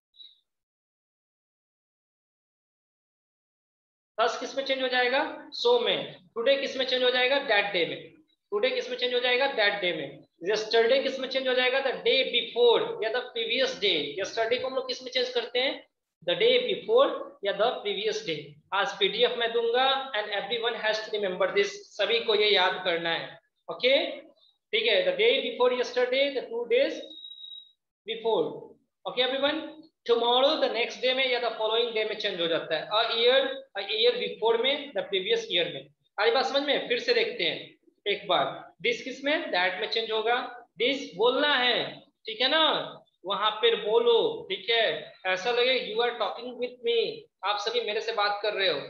[SPEAKER 1] थर्स किस में चेंज हो जाएगा, सो में। टुडे किस में चेंज हो जाएगा, दैट डे में। टुडे किस में चेंज हो जाएगा, दैट डे में। यस्टरडे किस में चेंज हो जाएगा, द डे बिफोर या द प्रीवियस डे। यस्टरडे को हम लोग किस में चेंज करते हैं, द डे बिफोर या द प्रीवियस डे। आज पीडीएफ में दूंगा and everyone has to remember this, सभी को ये याद करना है। ओके ठीक है, the day before yesterday, the two days before. Okay everyone, tomorrow the next day में या द फॉलोइंग डे में चेंज हो जाता है। अ ईयर, अ ईयर बिफोर में, द प्रीवियस ईयर में। आई बात समझ में, फिर से देखते हैं एक बार। दिस किस में, दैट में चेंज होगा। दिस बोलना है, ठीक है ना, वहां पर बोलो, ठीक है, ऐसा लगे you are talking with me, आप सभी मेरे से बात कर रहे हो।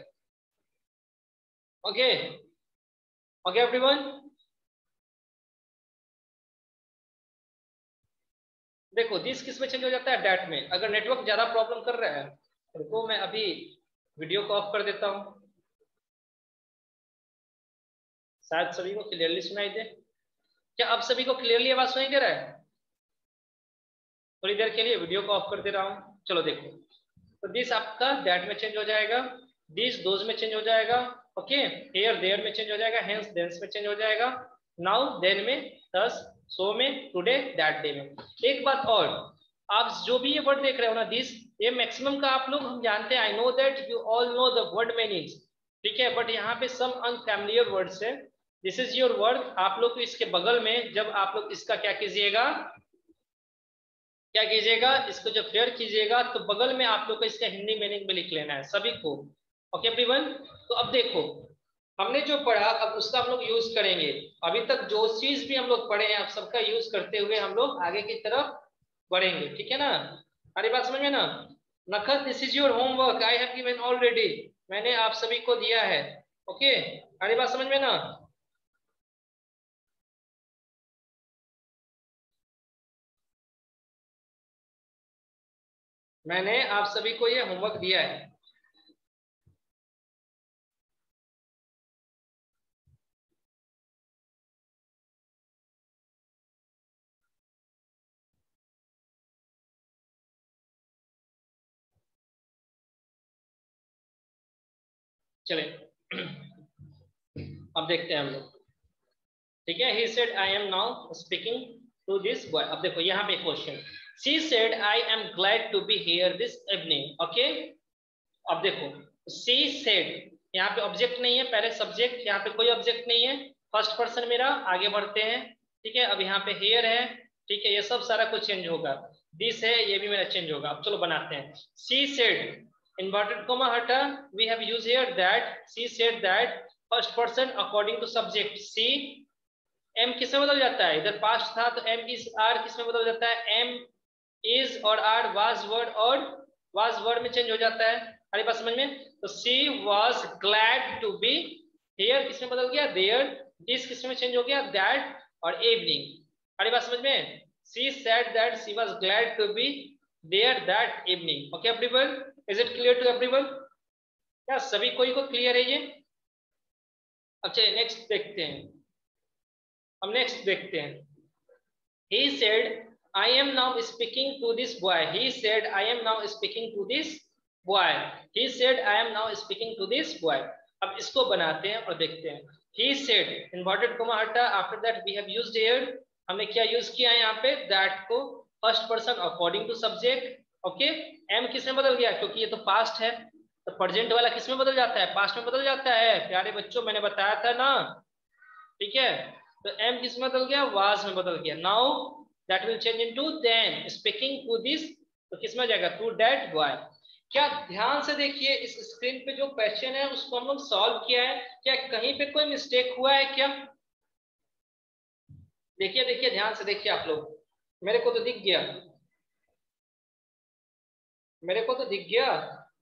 [SPEAKER 1] ओके ओके एवरीवन, देखो दिस किस में चेंज हो जाता है, डैट में। अगर नेटवर्क ज्यादा प्रॉब्लम कर रहा है तो मैं अभी वीडियो को ऑफ कर देता हूं, शायद सभी को क्लियरली सुनाई दे। क्या अब सभी को क्लियरली आवाज सुनाई दे रहा है? थोड़ी देर के लिए वीडियो को ऑफ कर दे रहा हूं। चलो देखो, तो दिस आपका दैट में चेंज हो जाएगा, दिस दोज में चेंज हो जाएगा, ओके, हियर देयर में चेंज हो जाएगा, हेंस देंस में चेंज हो जाएगा, नाउ देन में, थस सो में, टुडे दैट डे में। एक बात और, आप जो भी ये वर्ड देख रहे हो ना, दिस, ये मैक्सिमम का आप लोग हम जानते हैं, I know that you all know the word meanings, ठीक है, बट यहाँ पे सम अनफैमिलियर वर्ड्स है। दिस इज योर वर्ड, आप लोग इसके बगल में जब आप लोग इसका क्या कीजिएगा, क्या कीजिएगा, इसको जब फेयर कीजिएगा तो बगल में आप लोग को इसका हिंदी मीनिंग में लिख लेना है सभी को। ओके एवरीवन, तो अब देखो हमने जो पढ़ा अब उसका हम लोग यूज करेंगे। अभी तक जो चीज भी हम लोग पढ़े हैं अब सबका यूज करते हुए हम लोग आगे की तरफ बढ़ेंगे, ठीक है ना। हमारी बात समझ में ना। Nakhat, this is your homework, I have given already, मैंने आप सभी को दिया है। ओके, हमारी बात समझ में ना। मैंने आप सभी को ये होमवर्क दिया है। चले अब देखते हैं हम लोग, ठीक है। He said I am now speaking to this boy। अब देखो यहाँ पे question, she said I am glad to be here this evening। Okay, अब देखो she said, यहाँ पे ऑब्जेक्ट नहीं है, पहले सब्जेक्ट, यहाँ पे कोई ऑब्जेक्ट नहीं है, फर्स्ट पर्सन मेरा। आगे बढ़ते हैं, ठीक है। अब यहाँ पे here है, ठीक है, ये सब सारा कुछ चेंज होगा। दिस है, ये भी मेरा चेंज होगा। अब चलो बनाते हैं। she said, inverted comma हटा, we have used here that, she said that, first person according to subject। she, am किस में बदल जाता है, इधर पास्ट था तो एम इज आर किस में बदल जाता है, एम इज और आर वाज वर्ड और वाज वर्ड में चेंज हो जाता है। हमारी बात समझ में। तो she was glad to be here किस में बदल गया, देयर। दिस किस में चेंज हो गया, दैट और इवनिंग। हमारी बात समझ में। She said that she was glad to be there that evening. Okay everyone, is it clear to everyone? क्या सभी कोई को क्लियर है ये? अच्छा नेक्स्ट देखते हैं, हम नेक्स्ट देखते हैं। He said, I am now speaking to this boy। He said, I am now speaking to this boy। He said, I am now speaking to this boy। अब इसको बनाते हैं और देखते हैं। He said, inverted comma हटा, after that we have used here, हमने क्या यूज किया है यहाँ पे, that को first person according to subject. Okay, M किस में बदल गया, क्योंकि ये तो पास्ट है, तो प्रेजेंट वाला किस में बदल जाता है, पास्ट में बदल जाता है। प्यारे बच्चों मैंने बताया था ना, ठीक है। तो एम किस में बदल गया, वाज में बदल गया। Now that will change into then, speaking to this, तो किस में जाएगा, टू दैट बॉय। क्या ध्यान से देखिए, इस स्क्रीन पे जो क्वेश्चन है उसको हम लोग सॉल्व किया है, क्या कहीं पे कोई मिस्टेक हुआ है क्या? देखिए देखिए ध्यान से देखिए आप लोग, मेरे को तो दिख गया, मेरे को तो दिख गया।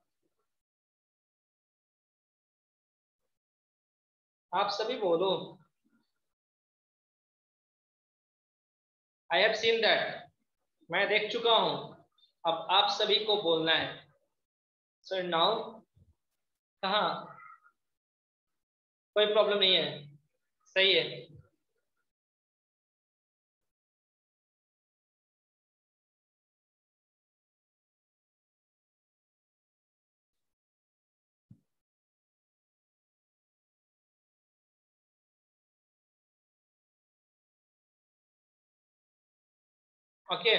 [SPEAKER 1] आप सभी बोलो, आई हैव सीन दैट, मैं देख चुका हूं। अब आप सभी को बोलना है। सर नाउ कहाँ, कोई प्रॉब्लम नहीं है, सही है। ओके,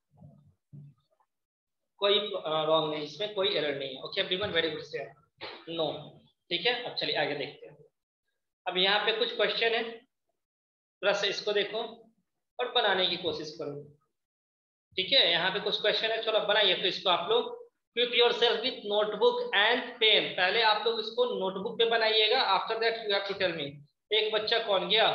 [SPEAKER 1] कोई रॉन्ग नहीं, इसमें कोई एरर नहीं है। Okay everyone, very good say no. ठीक है, अब चलिए आगे देखते हैं। अब यहाँ पे कुछ क्वेश्चन है, थोड़ा सा इसको देखो और बनाने की कोशिश करो। ठीक है, यहाँ पे कुछ क्वेश्चन है, चलो बनाइए। तो इसको आप लोग quick yourself with notebook and pen, पहले आप लोग इसको नोटबुक पे बनाइएगा, after that you have to tell me. एक बच्चा कौन गया,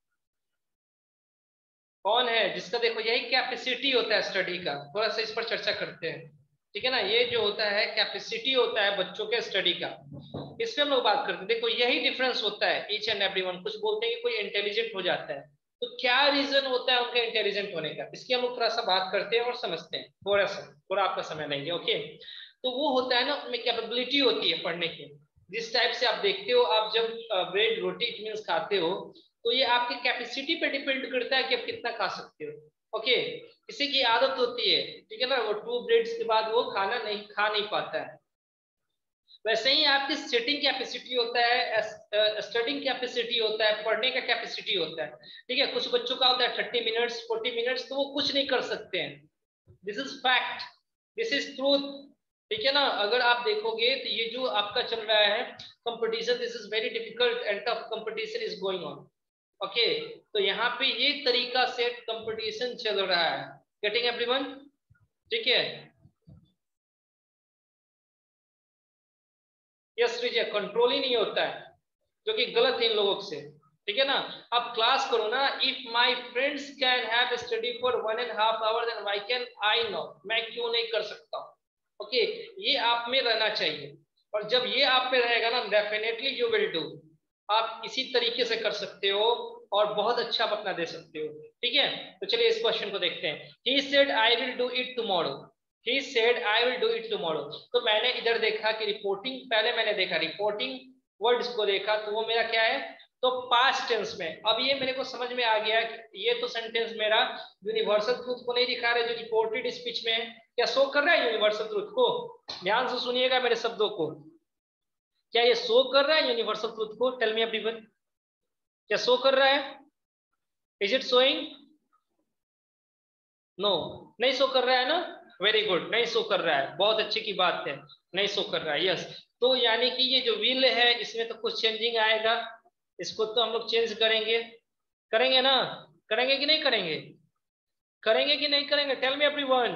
[SPEAKER 1] कौन है जिसका देखो यही कैपेसिटी होता है स्टडी का, थोड़ा सा इस पर चर्चा करते हैं। ठीक है ना, ये जो होता है कैपेसिटी होता है बच्चों के स्टडी का, इस पे हम लोग बात करते हैं। देखो यही डिफरेंस होता है ईच एंड एवरीवन। कुछ बोलते हैं कि कोई इंटेलिजेंट हो जाता है, तो क्या रीजन होता है उनका इंटेलिजेंट होने का, इसकी हम लोग थोड़ा सा बात करते हैं और समझते हैं। थोड़ा सा थोड़ा आपका समय लेंगे। ओके, तो वो होता है ना, उनमें कैपेबिलिटी होती है पढ़ने की। जिस टाइप से आप देखते हो, आप जब ब्रेड रोटी मीन्स खाते हो, तो ये आपकी कैपेसिटी पे डिपेंड करता है कि आप कितना खा सकते हो। ओके, किसी की आदत होती है, ठीक है ना, वो टू ब्रेड्स के बाद वो खाना नहीं खा नहीं पाता है। वैसे ही आपकी सिटिंग कैपेसिटी होता है, स्टडिंग कैपेसिटी होता है, पढ़ने का कैपेसिटी होता है। ठीक है, कुछ बच्चों का होता है थर्टी मिनट्स फोर्टी मिनट्स, तो वो कुछ नहीं कर सकते हैं। This is fact, this is truth. ठीक है ना, अगर आप देखोगे तो ये जो आपका चल रहा है competition, this is very difficult and tough competition is going on. Okay, तो यहाँ पे ये तरीका से कंपटीशन चल रहा है। Getting everyone? ठीक है, यस रिजय, कंट्रोल ही नहीं होता है, जो कि गलत है इन लोगों से। ठीक है ना, आप क्लास करो ना, if my friends can have study for one and half hour then why can I not, मैं क्यों नहीं कर सकता। ओके, ये आप में रहना चाहिए, और जब ये आप में रहेगा ना, डेफिनेटली यू विल डू। आप इसी तरीके से कर सकते हो और बहुत अच्छा आप अपना दे सकते हो। ठीक है, तो चलिए इस क्वेश्चन को देखते हैं। He said I will do it tomorrow, He said I will do it tomorrow। तो मैंने इधर देखा कि रिपोर्टिंग, पहले मैंने देखा रिपोर्टिंग वर्ड्स को देखा, तो वो मेरा क्या है, तो पास्ट टेंस में। अब ये मेरे को समझ में आ गया कि ये तो सेंटेंस मेरा यूनिवर्सल ट्रूथ को नहीं दिखा रहे, जो रिपोर्टेड स्पीच में क्या शो कर रहा है यूनिवर्सल ट्रूथ को। ध्यान से सुनिएगा मेरे शब्दों को, क्या ये शो कर रहा है यूनिवर्सल ट्रूथ को? टेल मी एवरीवन, क्या शो कर रहा है? Is it showing? नो, नहीं शो कर रहा है ना। वेरी गुड, नहीं शो कर रहा है, बहुत अच्छी की बात है, नहीं शो कर रहा है। यस, तो यानी कि ये जो विल है इसमें तो कुछ चेंजिंग आएगा, इसको तो हम लोग चेंज करेंगे, करेंगे ना, करेंगे कि नहीं करेंगे, करेंगे कि नहीं करेंगे? Tell me everyone.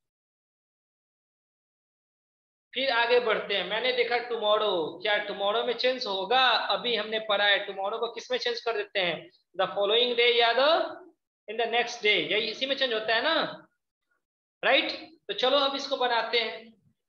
[SPEAKER 1] फिर आगे बढ़ते हैं। मैंने देखा टुमारो, क्या टुमारो में चेंज होगा? अभी हमने पढ़ा है टुमारो को किस में चेंज कर देते हैं, द फॉलोइंग डे या the in the next day, यही इसी में चेंज होता है ना, राइट right? तो चलो अब इसको बनाते हैं।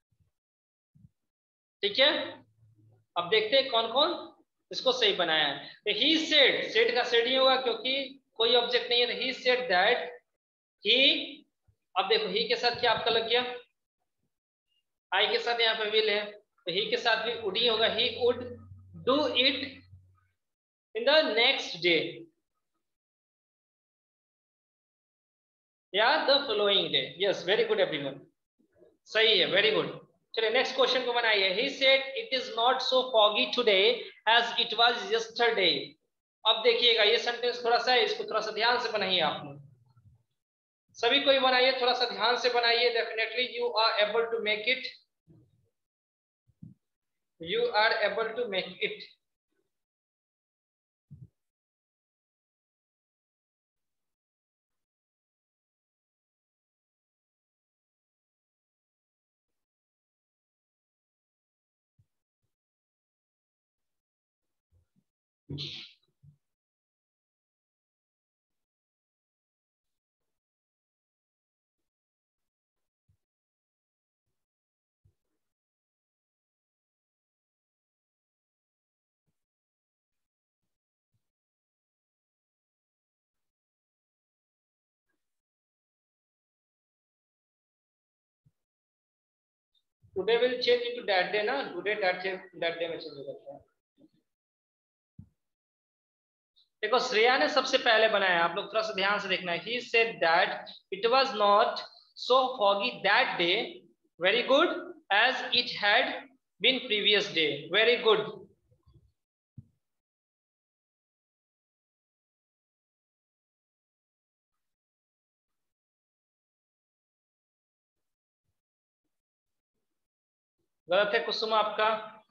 [SPEAKER 1] ठीक है, अब देखते हैं कौन कौन इसको सही बनाया है। ही सेड, सेड का सेड ही होगा क्योंकि कोई ऑब्जेक्ट नहीं है, तो ही सेड दैट ही, अब देखो ही के साथ क्या आपका लग गया, आई के साथ यहाँ पे विल है, तो ही के साथ भी वुड ही होगा। He would do it in the next day या the following day. Yes, very good everyone, सही है, वेरी गुड। चलिए नेक्स्ट क्वेश्चन को बनाइए। He said it is not so foggy today as it was yesterday। अब देखिएगा ये sentence थोड़ा सा है, इसको थोड़ा सा ध्यान से बनाइए आप लोग, सभी कोई बनाइए, थोड़ा सा ध्यान से बनाइए। Definitely you are able to make it, you are able to make it. Today will change into that day ना, टुडे दैट दैट डे में चेंज हो जाता है। देखो श्रेया ने सबसे पहले बनाया, आप लोग थोड़ा सा ध्यान से देखना है। He said that it was not so foggy that day, very good, as it had been previous day, very good। गलत है कुसुम आपका।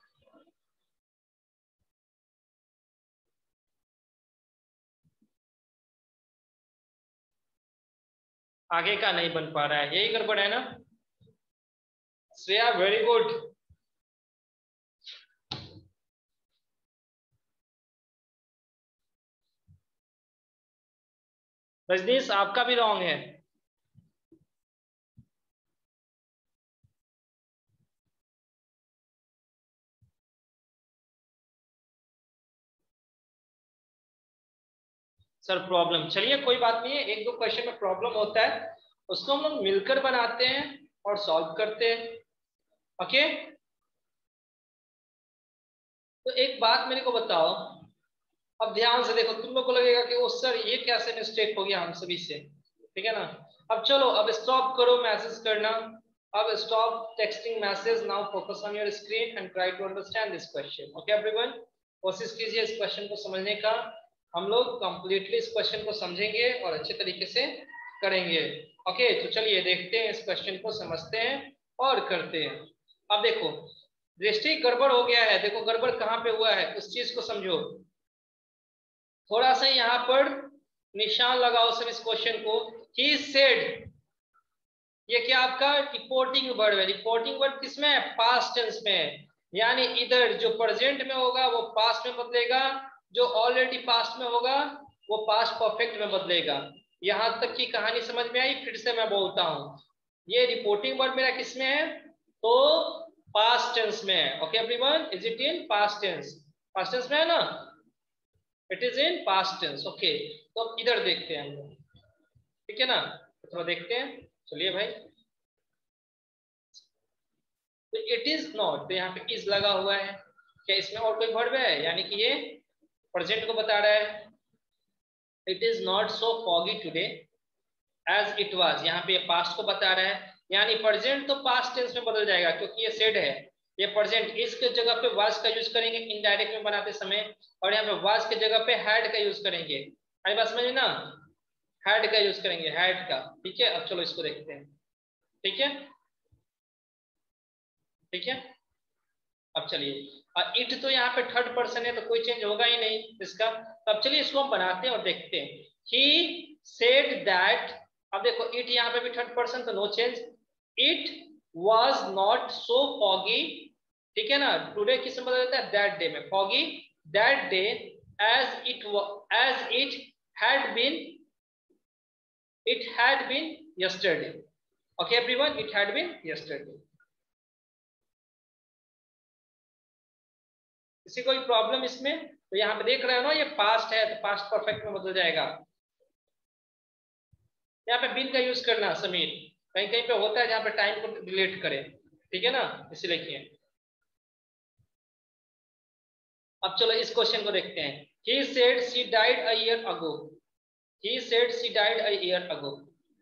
[SPEAKER 1] आगे का नहीं बन पा रहा है, यही गड़बड़ है ना। Shreya very good. रजनीश आपका भी रॉन्ग है। सर प्रॉब्लम, चलिए कोई बात नहीं है, एक दो क्वेश्चन में प्रॉब्लम होता है, उसको हम लोग मिलकर बनाते हैं और सॉल्व करते हैं। ओके, तो एक बात मेरे को बताओ, अब ध्यान से देखो, तुम लोग को लगेगा कि वो सर ये कैसे मिस्टेक हो गया हम सभी से, ठीक है ना। अब चलो, अब स्टॉप करो मैसेज करना, अब stop texting message, now focus on your screen and try to understand this question. Okay everyone, कोशिश कीजिए इस क्वेश्चन को समझने का। हम लोग कंप्लीटली इस क्वेश्चन को समझेंगे और अच्छे तरीके से करेंगे। ओके, तो चलिए देखते हैं, इस क्वेश्चन को समझते हैं और करते हैं। अब देखो, दृष्टि गड़बड़ हो गया है, देखो गड़बड़ कहाँ पे हुआ है उस चीज को समझो। थोड़ा सा यहाँ पर निशान लगाओ सब इस क्वेश्चन को। ही सेड, ये क्या आपका रिपोर्टिंग वर्ड है। रिपोर्टिंग वर्ड किसमें है? पास्ट टेंस में है, यानी इधर जो प्रेजेंट में होगा वो पास्ट में बदलेगा, जो ऑलरेडी पास्ट में होगा वो पास्ट परफेक्ट में बदलेगा। यहां तक की कहानी समझ में आई? फिर से मैं बोलता हूं, ये रिपोर्टिंग वर्ड मेरा किसमें है? तो पास्ट टेंस में है। Okay everyone, is it in past tense? Past tense में है ना, it is in past tense. Okay, तो अब इधर देखते हैं हम लोग, ठीक है ना, तो थोड़ा देखते हैं। चलिए भाई, तो इट इज नॉट, तो यहाँ पे इज लगा हुआ है, क्या इसमें और कोई वर्ब है? यानी कि ये प्रेजेंट को बता रहा है। It is not so foggy today as it was, यहाँ पे पास्ट को बता रहा है, यानी प्रेजेंट तो पास्ट टेंस में बदल जाएगा क्योंकि ये सेड है। ये प्रेजेंट, इसके जगह पे वाज का यूज करेंगे इनडायरेक्ट में बनाते समय, और यहाँ पे वाज के जगह पे हैड का यूज करेंगे। अरे बात समझे ना, हैड का यूज करेंगे, हैड का। ठीक है, अब चलो इसको देखते हैं। ठीक है, ठीक है, अब चलिए, इट तो यहाँ पे थर्ड पर्सन है तो कोई चेंज होगा ही नहीं इसका। अब चलिए इसको हम बनाते हैं और देखते हैं। ही सेड दैट, अब देखो इट यहाँ पे भी थर्ड पर्सन तो no change. It was not so foggy, ठीक है ना, टुडे किस में बदल जाता है? दैट डे में, foggy that day as it as it had been, it had been yesterday. Okay everyone, it had been yesterday. किसी कोई प्रॉब्लम इसमें? तो यहाँ पे देख रहे हो ना, ये पास्ट है तो पास्ट परफेक्ट में बदल जाएगा। यहाँ पे बिन का यूज करना समीर, कहीं कहीं पे होता है जहाँ पे टाइम को रिलेट करे, ठीक है ना, इसीलिए किए। अब चलो इस क्वेश्चन को देखते हैं। He said she died a year ago. He said she died a year ago.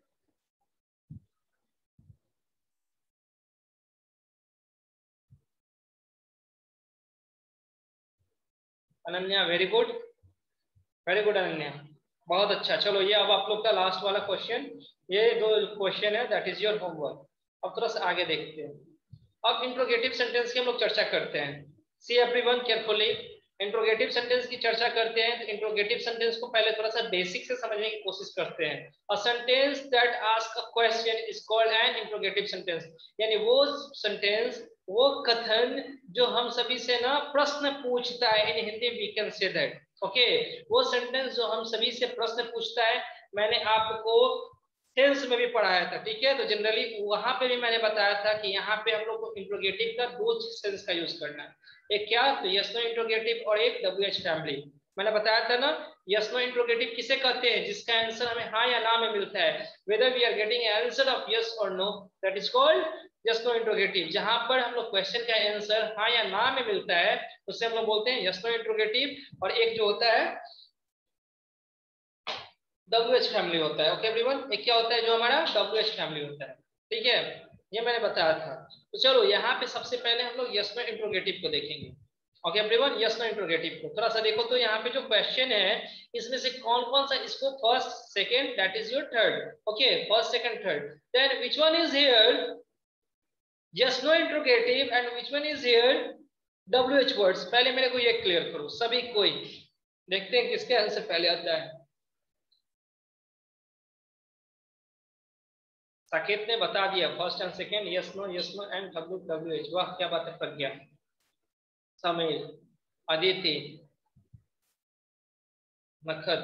[SPEAKER 1] Ananya very good, very good Ananya, बहुत अच्छा। चलो ये अब आप लोग का लास्ट वाला क्वेश्चन, ये दो क्वेश्चन है, दैट इज योर होमवर्क। अब थोड़ा सा आगे देखते हैं। अब इंट्रोगेटिव सेंटेंस की हम लोग चर्चा करते हैं। See everyone carefully, interrogative sentence की चर्चा करते हैं। तो इंट्रोगेटिव सेंटेंस को पहले थोड़ा सा बेसिक से समझने की कोशिश करते हैं। A sentence that ask a question is called an interrogative sentence, यानी वो सेंटेंस, वो कथन जो हम सभी से ना प्रश्न पूछता है। In Hindi we can say that, okay, वो सेंटेंस जो हम सभी से प्रश्न पूछता है। मैंने आपको टेंस में भी पढ़ाया था, ठीक है, तो जनरली वहां पे भी मैंने बताया था कि यहाँ पे हम लोग को इंट्रोगेटिव का दो सेंस का यूज करना है। एक क्या? तो यस नो इंट्रोगेटिव और एक डब्ल्यू एच फैमिली। मैंने बताया था ना, यस नो इंट्रोगेटिव किसे कहते हैं? जिसका आंसर हमें हाँ या ना में मिलता है, whether we are getting answer of yes और no, that is called yes no interrogative. जहां पर हम लोग क्वेश्चन का आंसर हाँ या ना में मिलता है उससे हम लोग बोलते हैं यस नो इंट्रोगेटिव। और एक जो होता है डब्ल्यू एच फैमिली होता है। ओके एवरीवन, एक क्या होता है जो हमारा डब्ल्यू एच फैमिली होता है, ठीक है, ये मैंने बताया था। तो चलो यहाँ पे सबसे पहले हम लोग यस नो इंट्रोगेटिव को देखेंगे। Okay everyone, yes no interrogative को थोड़ा सा देखो। तो यहाँ पे जो क्वेश्चन है इसमें से कौन कौन सा, इसको first second, that is your third. Okay, first second third, then which one is here? Yes no interrogative and which one is here W H words. पहले मेरे को ये क्लियर करो सभी कोई, देखते हैं किसके आंसर पहले आता है। साकेत ने बता दिया first and second, yes no yes no and W W H. वाह क्या बात है, Pragya, Sameer, Aditi, Nakhat,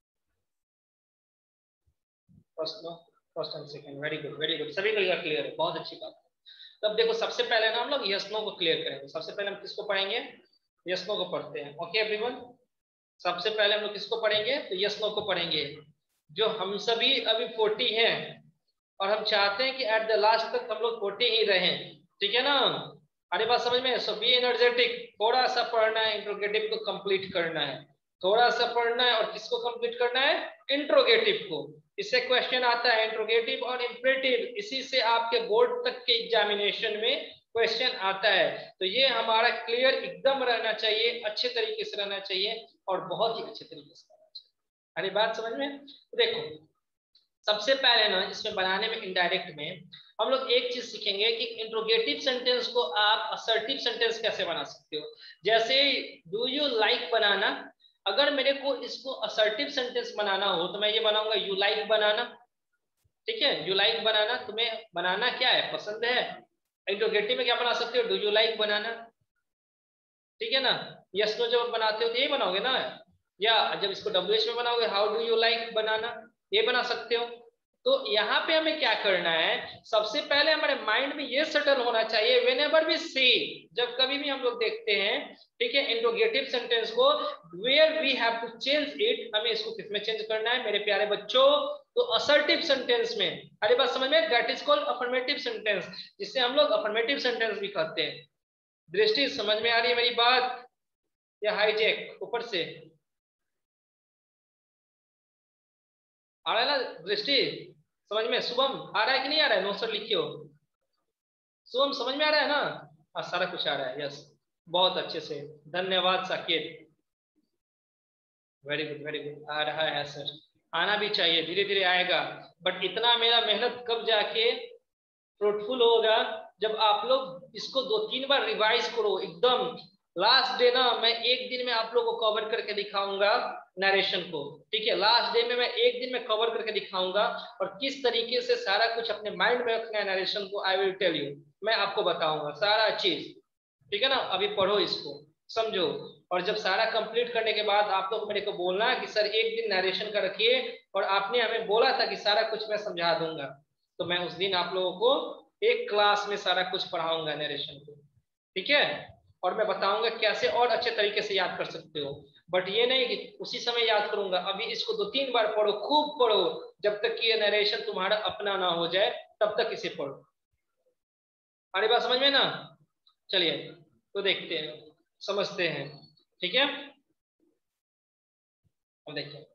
[SPEAKER 1] first no first and second, very good very good, सभी को क्लियर है, बहुत अच्छी बात। तब देखो सबसे पहले ना हम लोग यस नो को क्लियर करेंगे। सबसे पहले हम किसको पढ़ेंगे, यस नो को पढ़ते हैं। ओके एवरीवन, सबसे पहले हम लोग किसको पढ़ेंगे, तो यस नो को पढ़ेंगे। जो हम सभी अभी फोर्टी हैं और हम चाहते हैं कि एट द लास्ट तक हम लोग फोर्टी ही रहें, ठीक है ना। हमारी बात समझ में, सो बी एनर्जेटिक, थोड़ा सा पढ़ना है, इंट्रोगेटिव को कंप्लीट करना है, थोड़ा सा पढ़ना है। और किसको कंप्लीट करना है, इंट्रोगेटिव को। इससे क्वेश्चन आता है इंट्रोगेटिव और इंपरेटिव, इसी से आपके बोर्ड तक के एग्जामिनेशन में क्वेश्चन आता है। तो ये हमारा क्लियर एकदम रहना चाहिए, अच्छे तरीके से रहना चाहिए और बहुत ही अच्छे तरीके से रहना चाहिए। हमारी बात समझ में। तो देखो सबसे पहले ना इसमें बनाने में इनडायरेक्ट में हम लोग एक चीज सीखेंगे कि इंट्रोगेटिव सेंटेंस को आप असर्टिव सेंटेंस कैसे बना सकते हो। जैसे डू यू लाइक बनाना, अगर मेरे को इसको असर्टिव सेंटेंस बनाना हो तो मैं ये बनाऊंगा यू लाइक बनाना, ठीक है। यू लाइक बनाना तुम्हें बनाना क्या है, पसंद है। इंट्रोगेटिव में क्या बना सकते हो, डू यू लाइक बनाना, ठीक है ना। यस नो जब बनाते हो तो यही बनाओगे ना, या जब इसको डब्ल्यू एच में बनाओगे हाउ डू यू लाइक बनाना, ये बना सकते हो। तो यहाँ पे हमें क्या करना है, सबसे पहले हमारे माइंड में ये सेटल होना चाहिए व्हेनेवर वी सी, जब कभी भी हम लोग देखते हैं, ठीक है, इंट्रोगेटिव सेंटेंस को, where we have to change it, हमें इसको किसमें चेंज करना है मेरे प्यारे बच्चों, तो असर्टिव सेंटेंस में। हमारी बात समझ में, that is called affirmative sentence, जिससे हम लोग अफर्मेटिव सेंटेंस भी कहते हैं। दृष्टि समझ में आ रही है मेरी बात, या हाईजेक ऊपर से आ रहा है ना दृष्टि समझ में। शुभम आ रहा है कि नहीं आ रहा है, नो सर लिखियो। शुभम समझ में आ रहा है ना, हाँ सारा कुछ आ रहा है, यस बहुत अच्छे से, धन्यवाद Saket, very good very good. आ रहा है सर, आना भी चाहिए, धीरे धीरे आएगा, बट इतना मेरा मेहनत कब जाके फ्रूटफुल होगा, जब आप लोग इसको दो तीन बार रिवाइज करो एकदम। लास्ट डे ना मैं एक दिन में आप लोगों को कवर करके दिखाऊंगा नरेशन को, ठीक है। लास्ट डे में मैं एक दिन में कवर करके दिखाऊंगा और किस तरीके से सारा कुछ अपने माइंड में रखना है नरेशन को, आई विल टेल यू, मैं आपको बताऊंगा सारा चीज, ठीक है ना। अभी पढ़ो इसको, समझो, और जब सारा कंप्लीट करने के बाद आप लोग मेरे को बोलना है कि सर एक दिन नरेशन का रखिए, और आपने हमें बोला था कि सारा कुछ मैं समझा दूंगा, तो मैं उस दिन आप लोगों को एक क्लास में सारा कुछ पढ़ाऊंगा नरेशन को, ठीक है। और मैं बताऊंगा कैसे और अच्छे तरीके से याद कर सकते हो, बट ये नहीं कि उसी समय याद करूंगा, अभी इसको दो तीन बार पढ़ो, खूब पढ़ो, जब तक कि ये नरेशन तुम्हारा अपना ना हो जाए तब तक इसे पढ़ो। हमारी बात समझ में ना, चलिए तो देखते हैं, समझते हैं, ठीक है। अब देखिए,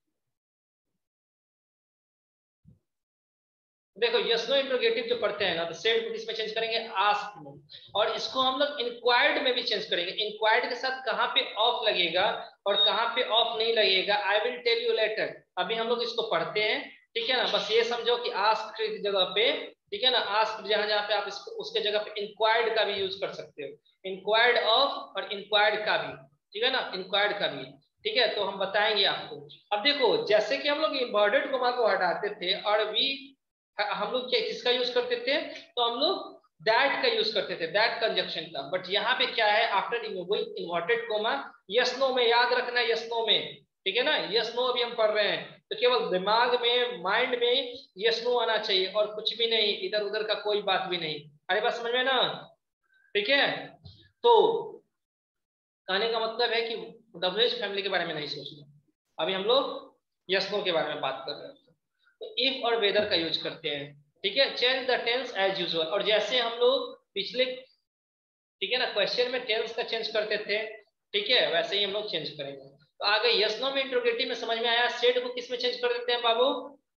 [SPEAKER 1] देखो यस नो इंट्रोगेटिव जो पढ़ते हैं ना, तो सेड को किसमें चेंज करेंगे, आस्क में, और इसको हम लोग इंक्वायर्ड में भी चेंज करेंगे। इंक्वायर्ड के साथ कहाँ पे ऑफ लगेगा और कहाँ पे ऑफ नहीं लगेगा, I will tell you later. अभी हम लोग इसको पढ़ते हैं, ठीक है ना। बस ये समझो कि आस्क की जगह पे, ठीक है ना, आस्क जहां जहां पे आप इसको उसके जगह पे इंक्वायर्ड का भी यूज कर सकते हो, इंक्वायर्ड ऑफ और इंक्वायर्ड का भी, ठीक है ना, इंक्वायर्ड का भी, ठीक है। तो हम बताएंगे आपको। अब देखो जैसे कि हम लोग इन्वर्टेड कोमा को हटाते थे और वी हम लोग क्या किसका यूज करते थे, तो हम लोग दैट का यूज करते थे, दैट कंजक्शन का। बट यहाँ पे क्या है, after inverted comma yes no में, याद रखना यस नो में, ठीक है ना। यस नो अभी हम पढ़ रहे हैं, तो केवल दिमाग में माइंड में यस नो आना चाहिए और कुछ भी नहीं, इधर उधर का कोई बात भी नहीं। अरे बात समझ में ना, ठीक है। तो कहने का मतलब है कि डब्ल्यू एच फैमिली के बारे में नहीं सोचना, अभी हम लोग यस नो के बारे में बात कर रहे हैं। तो इफ और वेदर का यूज करते हैं, ठीक है। Change the tense as usual, और जैसे हम लोग पिछले, ठीक है ना, क्वेश्चन में टेंस का चेंज करते थे, ठीक है, वैसे ही हम लोग चेंज करेंगे। तो आगे यस नो में इंट्रोगेटिव में समझ में आया, सेड को किस में चेंज कर देते हैं बाबू,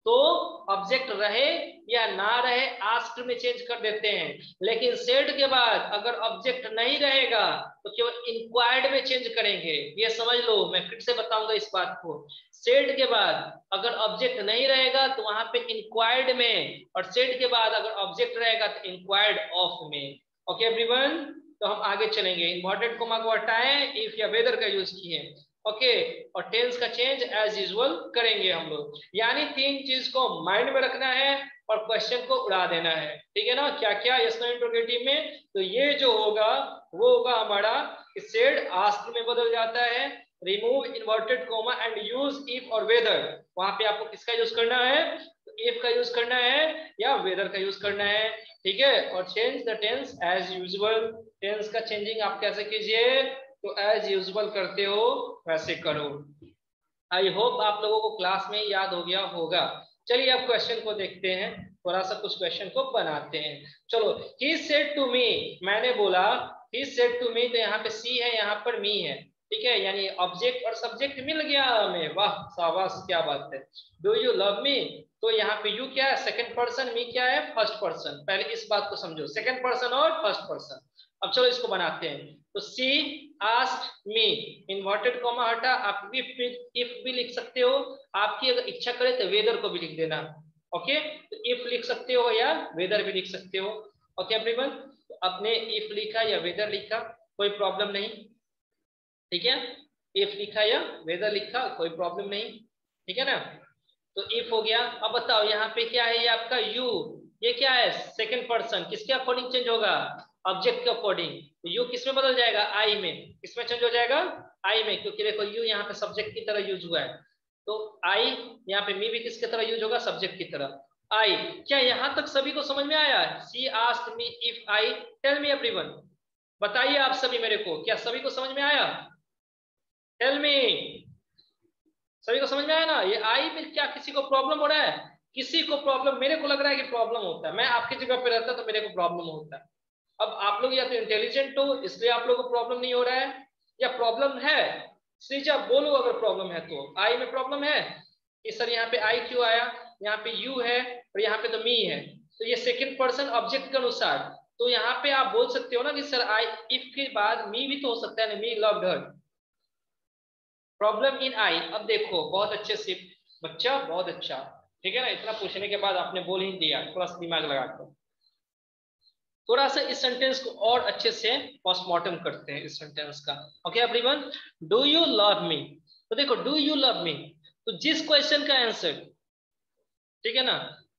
[SPEAKER 1] तो ऑब्जेक्ट रहे या ना रहे आस्क्ड में चेंज कर देते हैं, लेकिन सेड के बाद अगर ऑब्जेक्ट नहीं रहेगा तो केवल इंक्वायर्ड में चेंज करेंगे। ये समझ लो, मैं फिर से बताऊंगा इस बात को। सेड के बाद अगर ऑब्जेक्ट नहीं रहेगा तो वहां पे इंक्वायर्ड में, और सेड के बाद अगर ऑब्जेक्ट रहेगा तो इंक्वायर्ड ऑफ में। ओके एवरीवन, तो हम आगे चलेंगे। इन्वर्टेड कोमा को हटाएं, इफ या वेदर का यूज किए, ओके okay, और टेंस का चेंज एज यूजुअल करेंगे हम लोग। यानी तीन चीज को माइंड में रखना है और क्वेश्चन को उड़ा देना है, ठीक है ना। क्या क्या यस नो इंटरोगेटिव में, तो ये जो होगा वो होगा हमारा सेड आस्क्ड में बदल जाता है, remove inverted comma and use if और वेदर। वहां पे आपको किसका यूज करना है, तो इफ का यूज करना है या वेदर का यूज करना है, ठीक है। और change the tense as usual. Tense का चेंजिंग आप कैसे कीजिए, तो एज यूजुअल करते हो वैसे करो। आई होप आप लोगों को क्लास में याद हो गया होगा। चलिए अब क्वेश्चन को देखते हैं, थोड़ा सा कुछ क्वेश्चन को बनाते हैं। चलो, ही सेड टू मी, मैंने बोला ही सेड टू मी, तो यहाँ पे सी है, यहाँ पर मी है, ठीक है, यानी ऑब्जेक्ट और सब्जेक्ट मिल गया हमें। वाह शाबाश, क्या बात है। डू यू लव मी, तो यहाँ पे यू क्या है, सेकंड पर्सन, मी क्या है, फर्स्ट पर्सन। पहले इस बात को समझो, सेकंड पर्सन और फर्स्ट पर्सन। अब चलो इसको बनाते हैं। तो she asked me, inverted comma हटा, आप इफ इफ भी लिख सकते हो, आपकी अगर इच्छा करे तो वेदर को भी लिख देना, ओके। तो इफ लिख सकते हो या वेदर भी लिख सकते हो, ओके एवरीवन। तो आपने इफ लिखा या वेदर लिखा कोई प्रॉब्लम नहीं, ठीक है। इफ लिखा या वेदर लिखा कोई प्रॉब्लम नहीं, ठीक है ना। तो इफ हो गया। अब बताओ यहाँ पे क्या है, ये आपका यू, ये क्या है, सेकंड पर्सन, किसके अकॉर्डिंग चेंज होगा, ऑब्जेक्ट के अकॉर्डिंग। तो यू किस में बदल जाएगा, आई में, किसमें चेंज हो जाएगा, आई में, क्योंकि देखो यू यहाँ पे सब्जेक्ट की तरह यूज हुआ है। तो आई यहाँ पे मी भी किसकी तरह यूज होगा, सब्जेक्ट की तरह। आई, क्या यहाँ तक सभी को समझ में आया। She asked me if I, tell me everyone, बताइए आप सभी मेरे को, क्या सभी को समझ में आया, टेल मी, सभी को समझ में आया ना। ये आई में क्या किसी को प्रॉब्लम हो रहा है, किसी को प्रॉब्लम, मेरे को लग रहा है कि प्रॉब्लम होता है, मैं आपकी जगह पे रहता तो मेरे को प्रॉब्लम होता है। अब आप लोग या तो इंटेलिजेंट हो इसलिए आप लोगों को प्रॉब्लम नहीं हो रहा है, या प्रॉब्लम है, श्रीजा बोलो अगर प्रॉब्लम है तो। आई में प्रॉब्लम है कि सर यहाँ पे आई क्यों आया, यहाँ पे यू है और यहाँ पे तो मी है, तो ये सेकंड पर्सन ऑब्जेक्ट के अनुसार। तो यहाँ पे आप बोल सकते हो ना कि सर आई, इफ के बाद मी भी तो हो सकता है ना, मी लव्ड हर, प्रॉब्लम इन आई। अब देखो बहुत अच्छे से बच्चा, बहुत अच्छा, ठीक है ना। इतना पूछने के बाद आपने बोल ही दिया, थोड़ा सा दिमाग लगाकर। थोड़ा सा इस सेंटेंस को और अच्छे से पोस्टमार्टम करते हैं इस सेंटेंस का, okay everyone. Do you love me, तो देखो डू यू लव मी, तो जिस क्वेश्चन का आंसर, ठीक है ना,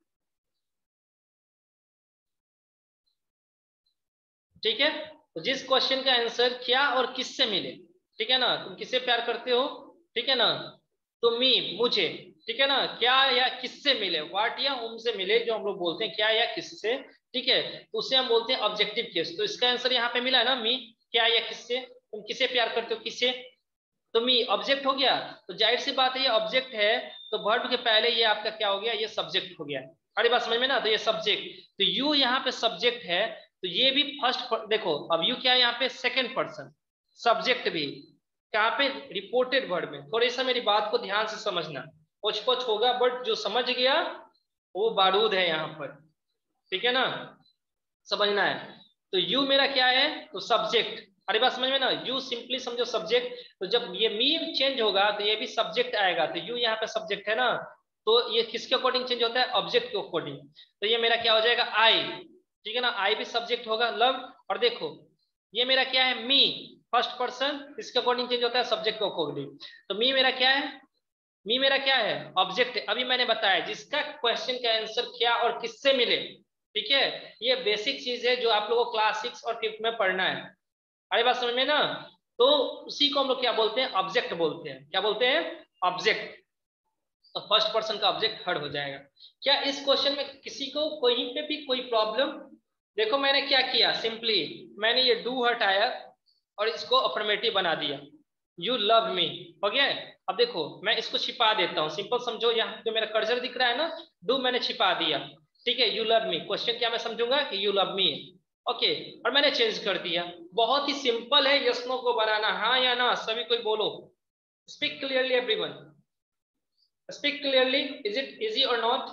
[SPEAKER 1] ठीक है, तो जिस क्वेश्चन का आंसर क्या और किससे मिले, ठीक है ना, तुम किससे प्यार करते हो, ठीक है ना, तो मी मुझे, ठीक है ना, क्या या किससे मिले, व्हाट या हुम से मिले, जो हम लोग बोलते हैं क्या या किससे, ठीक है, तो उसे हम बोलते हैं ऑब्जेक्टिव केस। तो इसका आंसर यहाँ पे मिला है ना, मी, क्या या किससे, तुम किसे प्यार करते हो, किससे, तो मी ऑब्जेक्ट हो गया। तो जाहिर सी बात है ये ऑब्जेक्ट है, तो वर्ब के पहले ये आपका क्या हो गया, ये सब्जेक्ट हो गया। अरे बात समझ में ना, तो ये सब्जेक्ट, तो यू यहाँ पे सब्जेक्ट है, तो ये भी फर्स्ट, देखो अब यू क्या है यहाँ पे, सेकेंड पर्सन, सब्जेक्ट भी कहाँ पे, रिपोर्टेड वर्ड में। थोड़ी सा मेरी बात को ध्यान से समझना, पोच पोच होगा बट जो समझ गया वो बारूद है यहाँ पर, ठीक है ना, समझना है। तो यू मेरा क्या है, तो सब्जेक्ट, अरे बात समझ में ना, यू सिंपली समझो सब्जेक्ट, तो जब ये मी चेंज होगा तो ये भी सब्जेक्ट आएगा, तो यू यहाँ पे सब्जेक्ट है ना, तो ये किसके अकॉर्डिंग चेंज होता है, ऑब्जेक्ट के अकॉर्डिंग। तो ये मेरा क्या हो जाएगा, आई, ठीक है ना, आई भी सब्जेक्ट होगा, लव। और देखो ये मेरा क्या है, मी, फर्स्ट पर्सन, इसके अकॉर्डिंग चेंज होता है, सब्जेक्ट के अकॉर्डिंग। तो मी मेरा क्या है, मी मेरा क्या है, ऑब्जेक्ट है। अभी मैंने बताया जिसका क्वेश्चन का आंसर क्या और किससे मिले, ठीक है, ये बेसिक चीज है जो आप लोगों को क्लास सिक्स और फिफ्थ में पढ़ना है। अरे बात समझ में ना, तो उसी को हम लोग क्या बोलते हैं, ऑब्जेक्ट बोलते हैं, क्या बोलते हैं, ऑब्जेक्ट। तो फर्स्ट पर्सन का ऑब्जेक्ट हर्ड हो जाएगा। क्या इस क्वेश्चन में किसी को कहीं पे भी कोई प्रॉब्लम, देखो मैंने क्या किया, सिंपली मैंने ये डू हटाया और इसको अफर्मेटिव बना दिया, यू लव मी, हो गया। अब देखो मैं इसको छिपा देता हूँ, सिंपल समझो, यहाँ जो मेरा कर्सर दिख रहा है ना, डू मैंने छिपा दिया, ठीक है, यू लव मी, क्वेश्चन क्या मैं समझूंगा कि यू लव मी, ओके, और मैंने चेंज कर दिया। बहुत ही सिंपल है यस नो को बनाना, हाँ या ना, सभी कोई बोलो, speak clearly everyone, Speak clearly. Is it easy or not?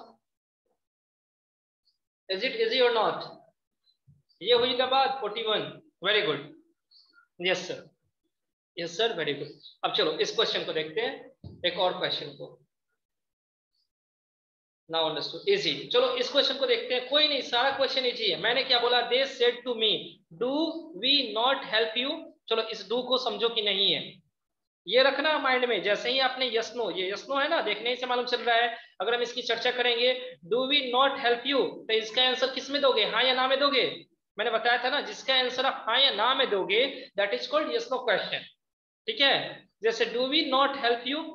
[SPEAKER 1] Is it easy or not? ये हुई ना बात इकतालीस. Very good. Yes sir. Yes sir, very good. अब चलो इस क्वेश्चन को देखते हैं, एक और क्वेश्चन को. Now understood. इजी. चलो इस क्वेश्चन को देखते हैं. कोई नहीं, सारा क्वेश्चन इजी है. मैंने क्या बोला? They said to me do we not help you. चलो इस डू को समझो कि नहीं है, ये रखना माइंड में. जैसे ही आपने यस नो, ये यस नो है ना, देखने से मालूम चल रहा है. अगर हम इसकी चर्चा करेंगे, do we not help you, तो इसका आंसर किस में दोगे? हाँ या ना में दोगे? मैंने बताया था ना, जिसका आंसर आप हाँ या ना में दोगे, that is called yes no question. ठीक है. जैसे do we not help you,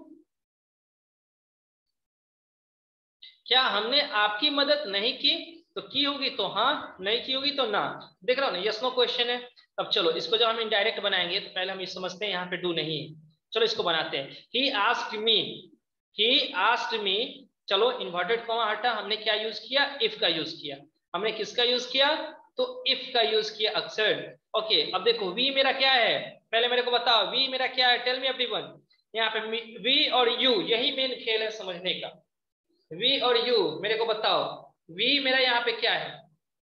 [SPEAKER 1] क्या हमने आपकी मदद नहीं की? तो की होगी तो हाँ, नहीं की होगी तो ना. देख रहा हो ना, यस नो क्वेश्चन है. अब चलो इसको जब हम इनडायरेक्ट बनाएंगे तो पहले हम ये समझते हैं यहाँ पे डू नहीं है. चलो इसको बनाते हैं. He asked me, he asked me. चलो इन्वर्टेड कॉमा हटा, हमने क्या यूज किया? इफ का यूज किया. हमने किसका यूज किया? तो इफ का यूज किया अक्सर. ओके. अब देखो वी मेरा क्या है, पहले मेरे को बताओ वी मेरा क्या है? Tell me everyone. यहाँ पे वी और यू, यही मेन खेल है समझने का. वी और यू, मेरे को बताओ वी मेरा यहाँ पे क्या है?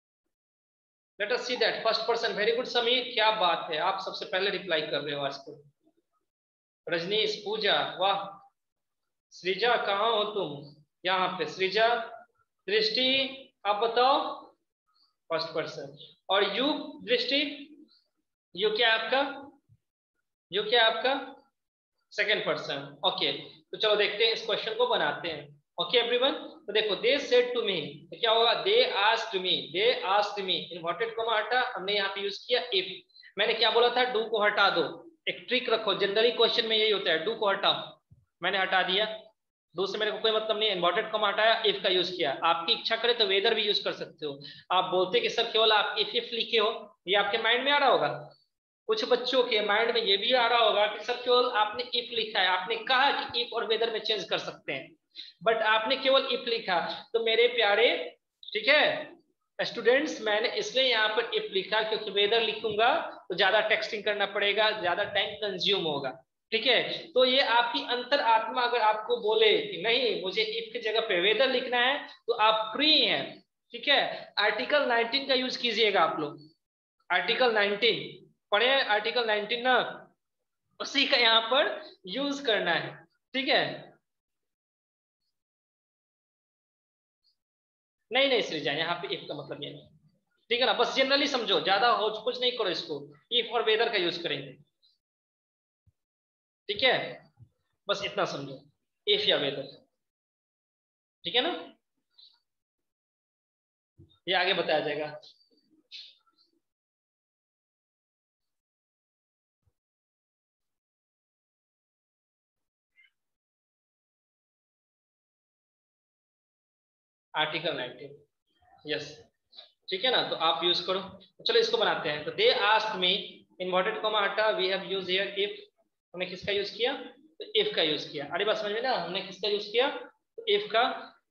[SPEAKER 1] Let us see that. First person. Very good Sameer, क्या बात है, आप सबसे पहले रिप्लाई कर रहे हो आज को. रजनीश, पूजा, वाह. सृजा, कहाँ हो तुम? यहाँ पे सृजा. दृष्टि, आप बताओ. First person. और यू दृष्टि, यू क्या आपका? यू क्या आपका? Second person. ओके. तो चलो देखते हैं, इस क्वेश्चन को बनाते हैं. Okay everyone. तो देखो, दे सेड टू मी, तो क्या होगा? They asked me, they asked me. Inverted comma हटा, हमने यहाँ पे यूज किया इफ. मैंने क्या बोला था? डू को हटा दो. एक ट्रिक रखो, जनरली क्वेश्चन में यही होता है, डू को हटाओ. मैंने हटा दिया. डू से मेरे को कोई मतलब नहीं. इन्वर्टेड कॉमा हटाया, इफ का यूज किया. आपकी इच्छा करे तो वेदर भी यूज कर सकते हो. आप बोलते कि सर केवल आप इफ इफ लिखे हो, ये आपके माइंड में आ रहा होगा. कुछ बच्चों के माइंड में ये भी आ रहा होगा कि सर केवल आपने इफ लिखा है, आपने कहा कि इफ और वेदर में चेंज कर सकते हैं, बट आपने केवल इफ लिखा. तो मेरे प्यारे, ठीक है स्टूडेंट्स, मैंने इसलिए यहाँ पर इफ लिखा क्योंकि वेदर लिखूंगा तो ज्यादा टेक्सटिंग करना पड़ेगा, ज्यादा टाइम कंज्यूम होगा. ठीक है. तो ये आपकी अंतर आत्मा अगर आपको बोले कि नहीं मुझे इफ की जगह पे वेदर लिखना है, तो आप फ्री हैं. ठीक है. आर्टिकल नाइनटीन का यूज कीजिएगा आप लोग. आर्टिकल नाइनटीन पढ़े? आर्टिकल नाइनटीन ना, उसी का यहाँ पर यूज करना है. ठीक है. नहीं नहीं सृजा, यहाँ पे इफ का मतलब ये नहीं. ठीक है ना. बस जनरली समझो, ज्यादा हो कुछ नहीं करो इसको. इफ और वेदर का यूज करेंगे. ठीक है. बस इतना समझो, इफ या वेदर. ठीक है ना. ये आगे बताया जाएगा. Article nineteen. यस. ठीक है ना. तो आप यूज करो. चलो इसको बनाते हैं. तो they asked me, inverted comma हटा, we have used here if. हमने किसका यूज किया? तो इफ का यूज किया. अरे बात समझ में ना, हमने किसका यूज किया? तो इफ का.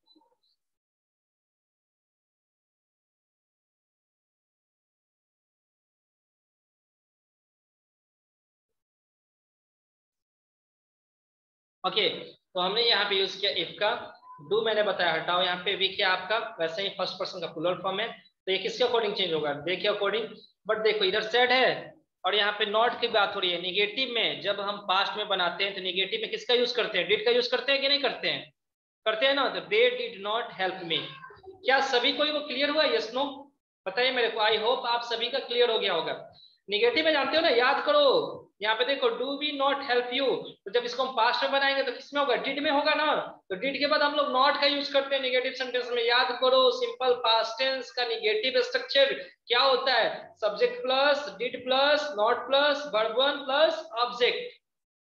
[SPEAKER 1] ओके. तो हमने यहाँ पे यूज किया इफ का. डू मैंने बताया हटाओ. यहाँ पे वी क्या आपका? वैसे ही फर्स्ट पर्सन का प्लूरल फॉर्म है, तो ये किसके अकॉर्डिंग चेंज होगा? देखिए अकॉर्डिंग. बट देखो इधर सेड है और यहाँ पे नॉट की बात हो रही है. निगेटिव में जब हम पास्ट में बनाते हैं तो निगेटिव में किसका यूज करते हैं? डिड का यूज करते हैं कि नहीं करते हैं? करते हैं ना. तो they did not help me. क्या सभी को वो क्लियर हुआ? यस नो बताइए मेरे को. आई होप आप सभी का क्लियर हो गया होगा. निगेटिव में जानते हो ना, याद करो. यहाँ पे देखो, do we not help you, तो जब इसको हम पास्ट में बनाएंगे तो किसमें होगा? डिड में होगा ना. तो डिड के बाद हम लोग नॉट का यूज करते हैं निगेटिव सेंटेंस में. याद करो, सिंपल पास्ट टेंस का निगेटिव स्ट्रक्चर क्या होता है? Subject plus did plus not plus verb one plus object.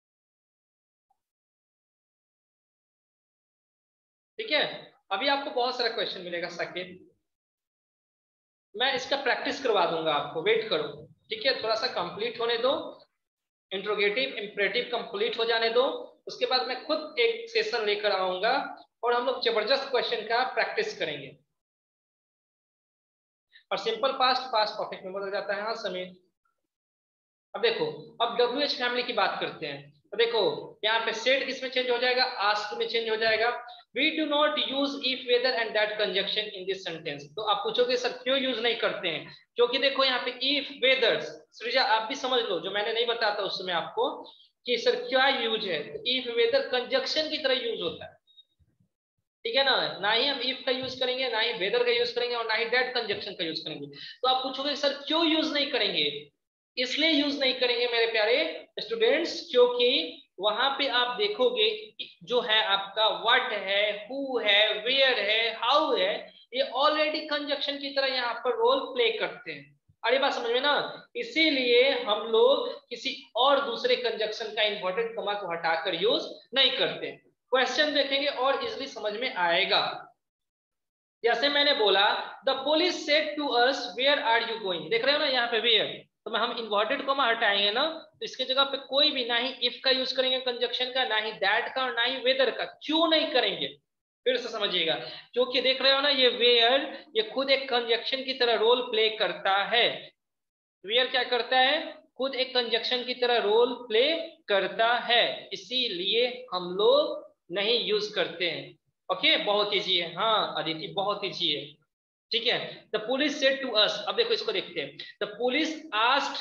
[SPEAKER 1] ठीक है. अभी आपको बहुत सारा क्वेश्चन मिलेगा साकेत, मैं इसका प्रैक्टिस करवा दूंगा आपको. वेट करो. ठीक है. थोड़ा सा कंप्लीट होने दो. इंट्रोगेटिव इंपरेटिव कंप्लीट हो जाने दो. उसके बाद मैं खुद एक सेशन लेकर आऊंगा और हम लोग जबरदस्त क्वेश्चन का प्रैक्टिस करेंगे. और सिंपल पास्ट पास्ट परफेक्ट में बदल जाता है. हाँ समीर. अब देखो, अब डब्ल्यू एच फैमिली की बात करते हैं. तो देखो यहाँ पे सेड किसमें चेंज हो जाएगा, आस्क में चेंज हो जाएगा। We do not use if whether and that conjunction in this sentence. तो आप पूछोगे सर क्यों यूज नहीं करते हैं, क्योंकि देखो यहाँ पे इफ वेदर, सृजा आप भी समझ लो जो मैंने नहीं बताता उस समय आपको कि सर क्या यूज है। तो इफ वेदर कंजक्शन की तरह यूज होता है, ठीक है ना, ना ही हम इफ का यूज करेंगे, ना ही वेदर का यूज करेंगे और ना ही दैट कंजक्शन का यूज करेंगे। तो आप पूछोगे सर क्यों यूज नहीं करेंगे, इसलिए यूज नहीं करेंगे मेरे प्यारे स्टूडेंट्स क्योंकि वहां पे आप देखोगे जो है आपका व्हाट है, हु है, वेयर है, हाउ है, ये ऑलरेडी कंजक्शन की तरह यहाँ पर रोल प्ले करते हैं। अरे बात समझ में ना, इसीलिए हम लोग किसी और दूसरे कंजक्शन का इन्वर्टेड कॉमा को हटाकर यूज नहीं करते। क्वेश्चन देखेंगे और इजिली समझ में आएगा। जैसे मैंने बोला the police said to us where are you going, देख रहे हो ना यहाँ पे वेयर, तो मैं हम इन्वर्टेड कॉमा हटाएंगे ना तो इसके जगह पे कोई भी ना ही इफ का यूज करेंगे कंजक्शन का, ना ही दैट का और ना ही वेदर का। क्यों नहीं करेंगे फिर से समझिएगा, क्योंकि देख रहे हो ना ये वेयर ये खुद एक कंजक्शन की तरह रोल प्ले करता है। वेयर क्या करता है, खुद एक कंजक्शन की तरह रोल प्ले करता है, इसीलिए हम लोग नहीं यूज करते हैं। ओके बहुत ईजी है, हाँ अदिति बहुत ईजी है, ठीक है। The police said to us, अब देखो इसको देखते हैं। द पुलिस आस्क्ड,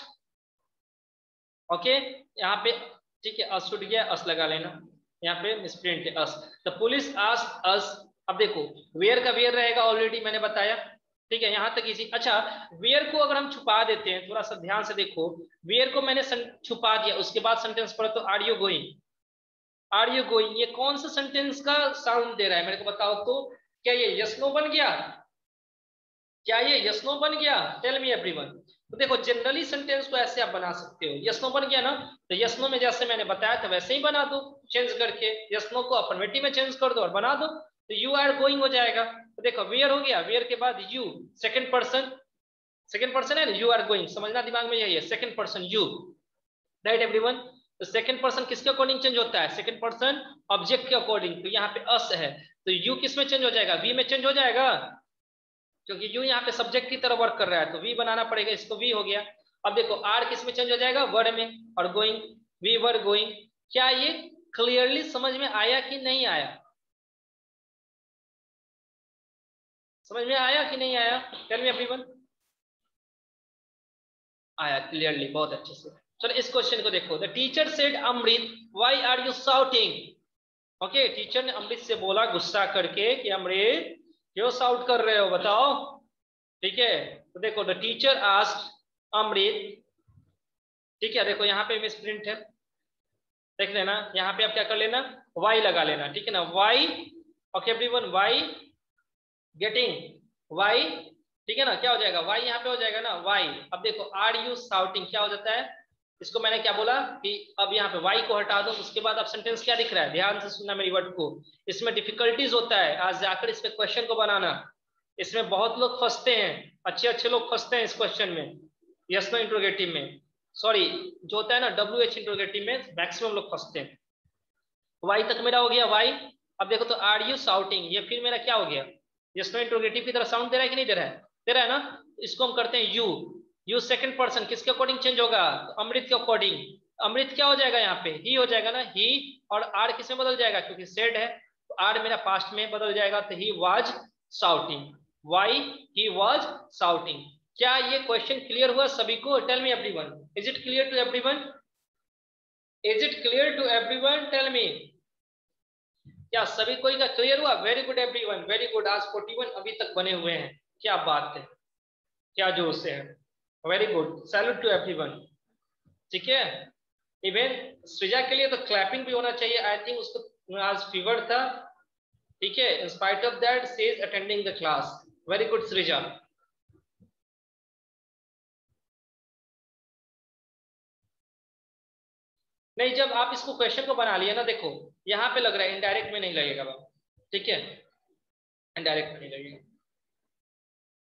[SPEAKER 1] ओके यहाँ पे ठीक है अस छूट गया, अस लगा लेना, यहाँ पे मिसप्रिंट है us. The police asked us, अब देखो वेयर का वेयर रहेगा ऑलरेडी मैंने बताया, ठीक है यहाँ तक इजी। अच्छा वेयर को अगर हम छुपा देते हैं, थोड़ा सा ध्यान से देखो, वेयर को मैंने छुपा दिया, उसके बाद सेंटेंस पढ़ो तो are you going, are you going, ये कौन सा सेंटेंस का साउंड दे रहा है मेरे को बताओ तो। क्या ये यस नो बन गया, क्या ये यस नो बन गया, टेल मी एवरीवन। तो देखो जनरली सेंटेंस को ऐसे आप बना सकते हो, यस नो बन गया ना, तो यस नो में जैसे मैंने बताया था वैसे ही बना दो, चेंज करके यस नो को अफर्मेटिव में चेंज कर दो और बना दो, तो यू आर गोइंग हो जाएगा। तो देखो वेयर हो गया, वेयर के बाद you, second person, second person है ना, यू आर गोइंग, समझना दिमाग में यही है, second person you, right everyone. तो सेकंड पर्सन किसके अकॉर्डिंग चेंज होता है, सेकंड पर्सन ऑब्जेक्ट के अकॉर्डिंग। तो यहाँ पे अस है तो यू किस में चेंज हो जाएगा, वी में चेंज हो जाएगा, क्योंकि यू यहाँ पे सब्जेक्ट की तरह वर्क कर रहा है तो वी बनाना पड़ेगा, इसको वी हो गया। अब देखो आर किस में चेंज हो जाएगा, वर्ड में, और गोइंग, वी वर गोइंग। क्या ये क्लियरली समझ में आया कि नहीं आया, समझ में आया कि नहीं आया, टेल मी एवरीवन। आया क्लियरली, बहुत अच्छे से। चलो इस क्वेश्चन को देखो, the teacher said Amrit why are you shouting, okay teacher ने अमृत से बोला गुस्सा करके कि अमृत क्यों शाउट कर रहे हो बताओ, ठीक है। तो देखो द टीचर आस्क्ड अमृत, ठीक है, देखो यहाँ पे मिसप्रिंट है, देख लेना, यहाँ पे आप क्या कर लेना, वाई लगा लेना, ठीक है ना, why, okay everyone, why getting, why, ठीक है ना, क्या हो जाएगा, वाई यहाँ पे हो जाएगा ना, वाई। अब देखो आर यू शाउटिंग क्या हो जाता है, इसको मैंने क्या बोला कि अब यहाँ पे वाई को हटा दो, उसके बाद अब सेंटेंस क्या दिख रहा है, ध्यान से सुनना मेरी वर्ड को, इसमें डिफिकल्टीज होता है, आज जाकर इस पे क्वेश्चन को बनाना, इसमें बहुत लोग फंसते हैं, अच्छे अच्छे लोग फंसते हैं इस क्वेश्चन में, यस नो इंट्रोगेटिव में, सॉरी जो होता है ना डब्ल्यू एच इंट्रोगेटिव में मैक्सिमम लोग फंसते हैं। वाई तक मेरा हो गया वाई। अब देखो तो आर यू शाउटिंग, ये फिर मेरा क्या हो गया, यस नो इंट्रोगेटिव की तरह साउंड दे रहा है कि नहीं दे रहा है, दे रहा है ना। इसको हम करते हैं यू, यू सेकंड पर्सन किसके अकॉर्डिंग चेंज होगा, तो अमृत के अकॉर्डिंग, अमृत क्या हो जाएगा यहाँ पे, ही हो जाएगा ना, ही, और आर किस में बदल जाएगा क्योंकि सेड है, तो आर मेरा पास्ट में बदल जाएगा, तो he was shouting, why he was shouting. क्या ये क्वेश्चन क्लियर हुआ सभी को, tell me everyone, is it clear to everyone, is it clear to everyone, tell me, क्या सभी कोई का क्लियर हुआ, very good everyone, very good, आज इकतालीस अभी तक बने हुए हैं, क्या बात है, क्या जोश है, very good, salute to everyone, ठीक है। इवन सृजा के लिए तो क्लैपिंग भी होना चाहिए, आई थिंक उसको आज फीवर था, ठीक है, in spite of that she is attending the class, very good Srija. नहीं जब आप इसको क्वेश्चन को बना लिया ना, देखो यहाँ पे लग रहा है, इनडायरेक्ट में नहीं लगेगा, ठीक है, इनडायरेक्ट में नहीं लगेगा,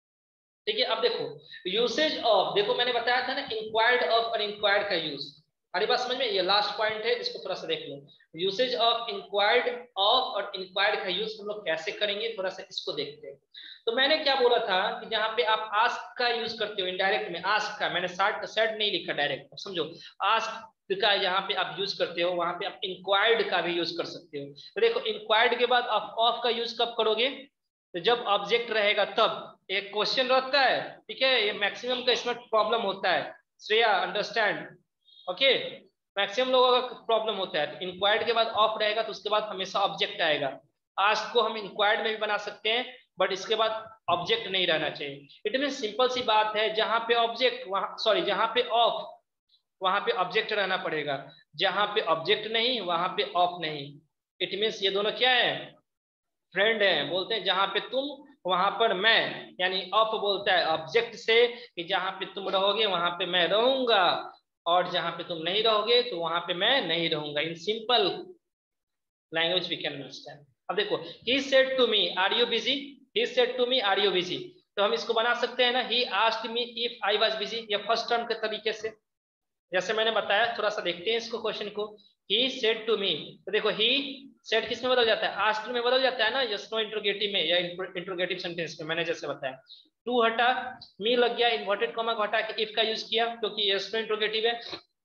[SPEAKER 1] ठीक है। अब देखो यूसेज ऑफ, देखो मैंने बताया था ना इंक्वायर्ड ऑफ और इंक्वायर्ड का यूज, हमारी बात समझ में? ये लास्ट पॉइंट है, इसको थोड़ा सा देख लो। यूसेज ऑफ इंक्वायर्ड ऑफ और इंक्वायर्ड का यूज हम लोग कैसे करेंगे, थोड़ा सा इसको देखते हैं। तो मैंने क्या बोला था कि जहाँ पे आप आस्क का यूज करते हो इनडायरेक्ट में, आस्क का मैंने सेड नहीं लिखा डायरेक्ट, समझो आस्क का जहाँ पे आप यूज करते हो वहां पे आप इंक्वायर्ड का भी यूज कर सकते हो। तो देखो इंक्वायर्ड के बाद आप ऑफ का यूज कब करोगे? तो जब ऑब्जेक्ट रहेगा तब। एक क्वेश्चन रहता है, ठीक है, ये मैक्सिमम का इसमें प्रॉब्लम होता है। श्रेया अंडरस्टैंड? ओके, मैक्सिमम लोगों का प्रॉब्लम होता है। इंक्वायर्ड के बाद ऑफ रहेगा तो उसके बाद हमेशा ऑब्जेक्ट आएगा। आस्क को हम इंक्वायर्ड में भी बना सकते हैं, बट इसके बाद ऑब्जेक्ट नहीं रहना चाहिए। इट मीन सिंपल सी बात है, जहां पे ऑब्जेक्ट वहां सॉरी जहां पे ऑफ वहां पे ऑब्जेक्ट रहना पड़ेगा, जहां पे ऑब्जेक्ट नहीं वहां पे ऑफ नहीं। इट मीन्स ये दोनों क्या है? फ्रेंड है। बोलते हैं जहां पे तुम वहां पर मैं, यानी ऑफ बोलता है ऑब्जेक्ट से कि जहां पे तुम रहोगे वहां पे मैं रहूंगा, और जहां पे तुम नहीं रहोगे तो वहां पे मैं नहीं रहूंगा। In simple language we can understand. अब देखो, he said to me are you busy, he said to me are you busy, तो हम इसको बना सकते हैं ना, he asked me if I was busy, या फर्स्ट टर्म के तरीके से जैसे मैंने बताया। थोड़ा सा देखते हैं इसको क्वेश्चन को। ही सेड टू मी, तो देखो ही सेड किस में बदल जाता है? आस्क्ड में बदल जाता है ना, यस नो इंट्रोगेटिव में या इंट्रोगेटिव सेंटेंस में, मैंने जैसे बताया। टू हटा, मी लग गया, इन्वर्टेड कॉमा को हटा के इफ का यूज किया क्योंकि यस नो इंट्रोगेटिव है।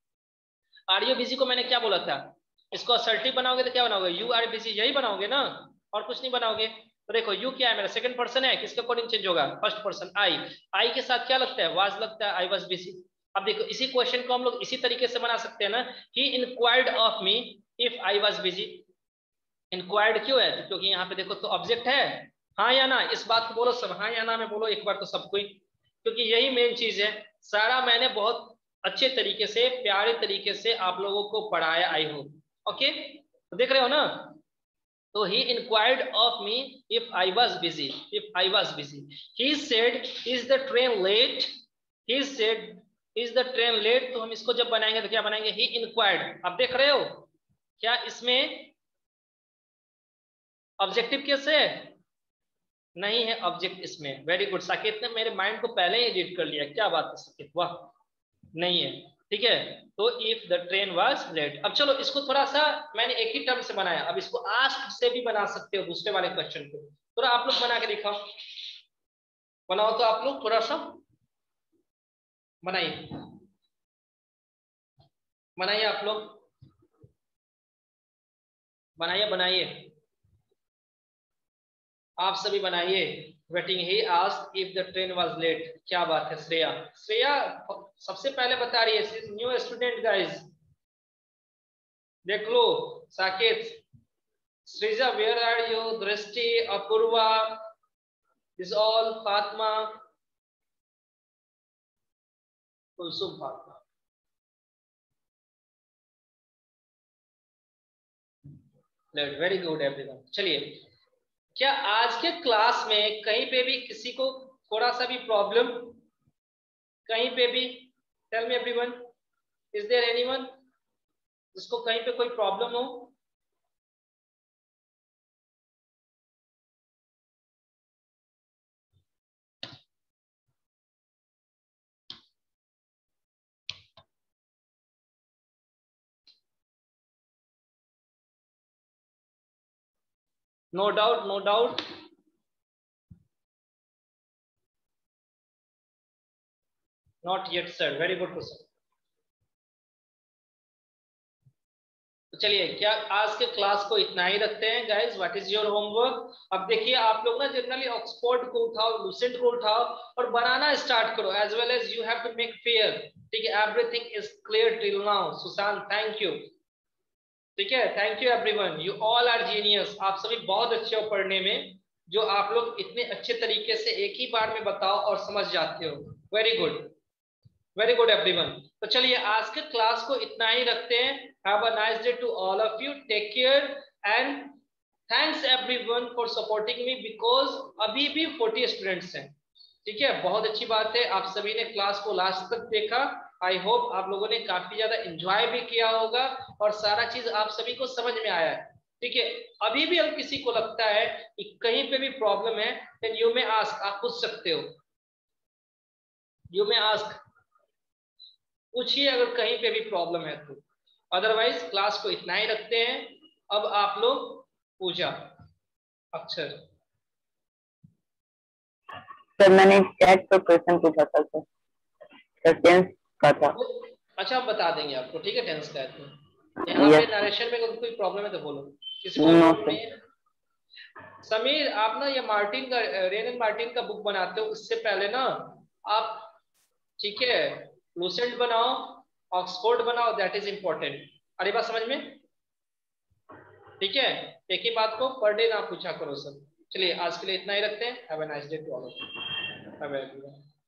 [SPEAKER 1] आर यू बिजी को मैंने क्या बोला था? इसको असर्टिव बनाओगे तो क्या बनाओगे? यू आर बिजी, यही बनाओगे ना, और कुछ नहीं बनाओगे। तो देखो यू क्या है मेरा? सेकंड पर्सन है, किसके अकॉर्डिंग चेंज होगा? First person I. आई के साथ क्या लगता है? वाज लगता है, आई वाज बिजी। अब देखो इसी क्वेश्चन को हम लोग इसी तरीके से बना सकते हैं ना, he inquired of me if I was busy. Inquired क्यों है? तो क्योंकि यहाँ पे देखो तो ऑब्जेक्ट है, हाँ या ना, इस बात को बोलो सब, हाँ या ना में बोलो एक बार तो सबको ही, क्योंकि यही मेन चीज है। सारा मैंने बहुत अच्छे तरीके से, प्यारे तरीके से आप लोगों को पढ़ाया, आई होप। ओके, तो देख रहे हो ना? तो he inquired of me if I was busy, if I was busy. He said is the train late, he said is the train late, तो हम इसको जब बनाएंगे तो क्या बनाएंगे? he inquired। अब देख रहे हो क्या इसमें ऑब्जेक्टिव कैसे है? नहीं है ऑब्जेक्ट इसमें। वेरी गुड, साकेत ने मेरे माइंड को पहले ही रीड कर लिया, क्या बात है साकेत, वाह। नहीं है, ठीक है। तो if the train was late. अब चलो इसको थोड़ा सा मैंने एक ही टर्म से बनाया, अब इसको आस्क से भी बना सकते हो दूसरे वाले क्वेश्चन को। थोड़ा आप लोग बना के दिखाओ, बनाओ तो आप लोग थोड़ा सा बनाइए, बनाइए आप लोग, बनाइए बनाइए आप सभी बनाइए। Waiting he asked if the train was late. क्या बात है श्रेया, श्रेया सबसे पहले बता रही है, न्यू स्टूडेंट गाइस, देख लो। Saket, Shrija, where are you? Drishti, Apurva, is all, Fatima, Kulsum, Fatima, very good everyone. चलिए, क्या आज के क्लास में कहीं पे भी किसी को थोड़ा सा भी प्रॉब्लम, कहीं पे भी? Tell me everyone, is there anyone जिसको कहीं पे कोई प्रॉब्लम हो? No doubt, no doubt. Not yet sir, very good question. तो चलिए, क्या आज के क्लास को इतना ही रखते हैं guys? What is your homework? अब देखिए आप लोग ना जनरली ऑक्सफोर्ड को उठाओ, लूसेंट को उठाओ और बनाना स्टार्ट करो, as well as you have to make fair. ठीक है, everything is clear till now. Sushant, thank you. ठीक है, thank you everyone, you all are genius. आप सभी बहुत अच्छे हो पढ़ने में, जो आप लोग इतने अच्छे तरीके से एक ही बार में बताओ और समझ जाते हो। Very good, very good everyone. तो चलिए आज के क्लास को इतना ही रखते हैं। Have a nice day to all of you, take care and thanks everyone for supporting me, because अभी भी फोर्टी स्टूडेंट्स हैं। ठीक है, बहुत अच्छी बात है, आप सभी ने क्लास को लास्ट तक देखा। आई होप आप लोगों ने काफी ज्यादा एंजॉय भी किया होगा और सारा चीज आप सभी को समझ में आया है। ठीक है, अभी भी अगर किसी को लगता है कि कहीं पे भी प्रॉब्लम है, देन यू मे आस्क, आप पूछ सकते हो, यू मे आस्क। पूछिए अगर कहीं पे भी प्रॉब्लम है तो, अदरवाइज क्लास को इतना ही रखते हैं। अब आप लोग पूजा अक्षर।
[SPEAKER 4] सर मैंने चैट पर क्वेश्चन पूछा था सर, सर टेंस का था।
[SPEAKER 1] अच्छा हम बता देंगे आपको, ठीक है, टेंस का है तो। यहाँ पे नरेशन में अगर कोई प्रॉब्लम है तो बोलो, किसी को प्रॉब्लम नहीं है। समीर आप ना ये मार्टिन का, रेन एंड मार्टिन का बुक बनाते हो, उससे पहले ना आप, ठीक है, लूसेंट बनाओ, ऑक्सफोर्ड बनाओ, दैट इज इंपॉर्टेंट। अरे बात समझ में, ठीक है। एक ही बात को पर डे ना पूछा करो सब। चलिए आज के लिए इतना ही रखते हैं। Have a nice day to all of you. Bye bye everyone.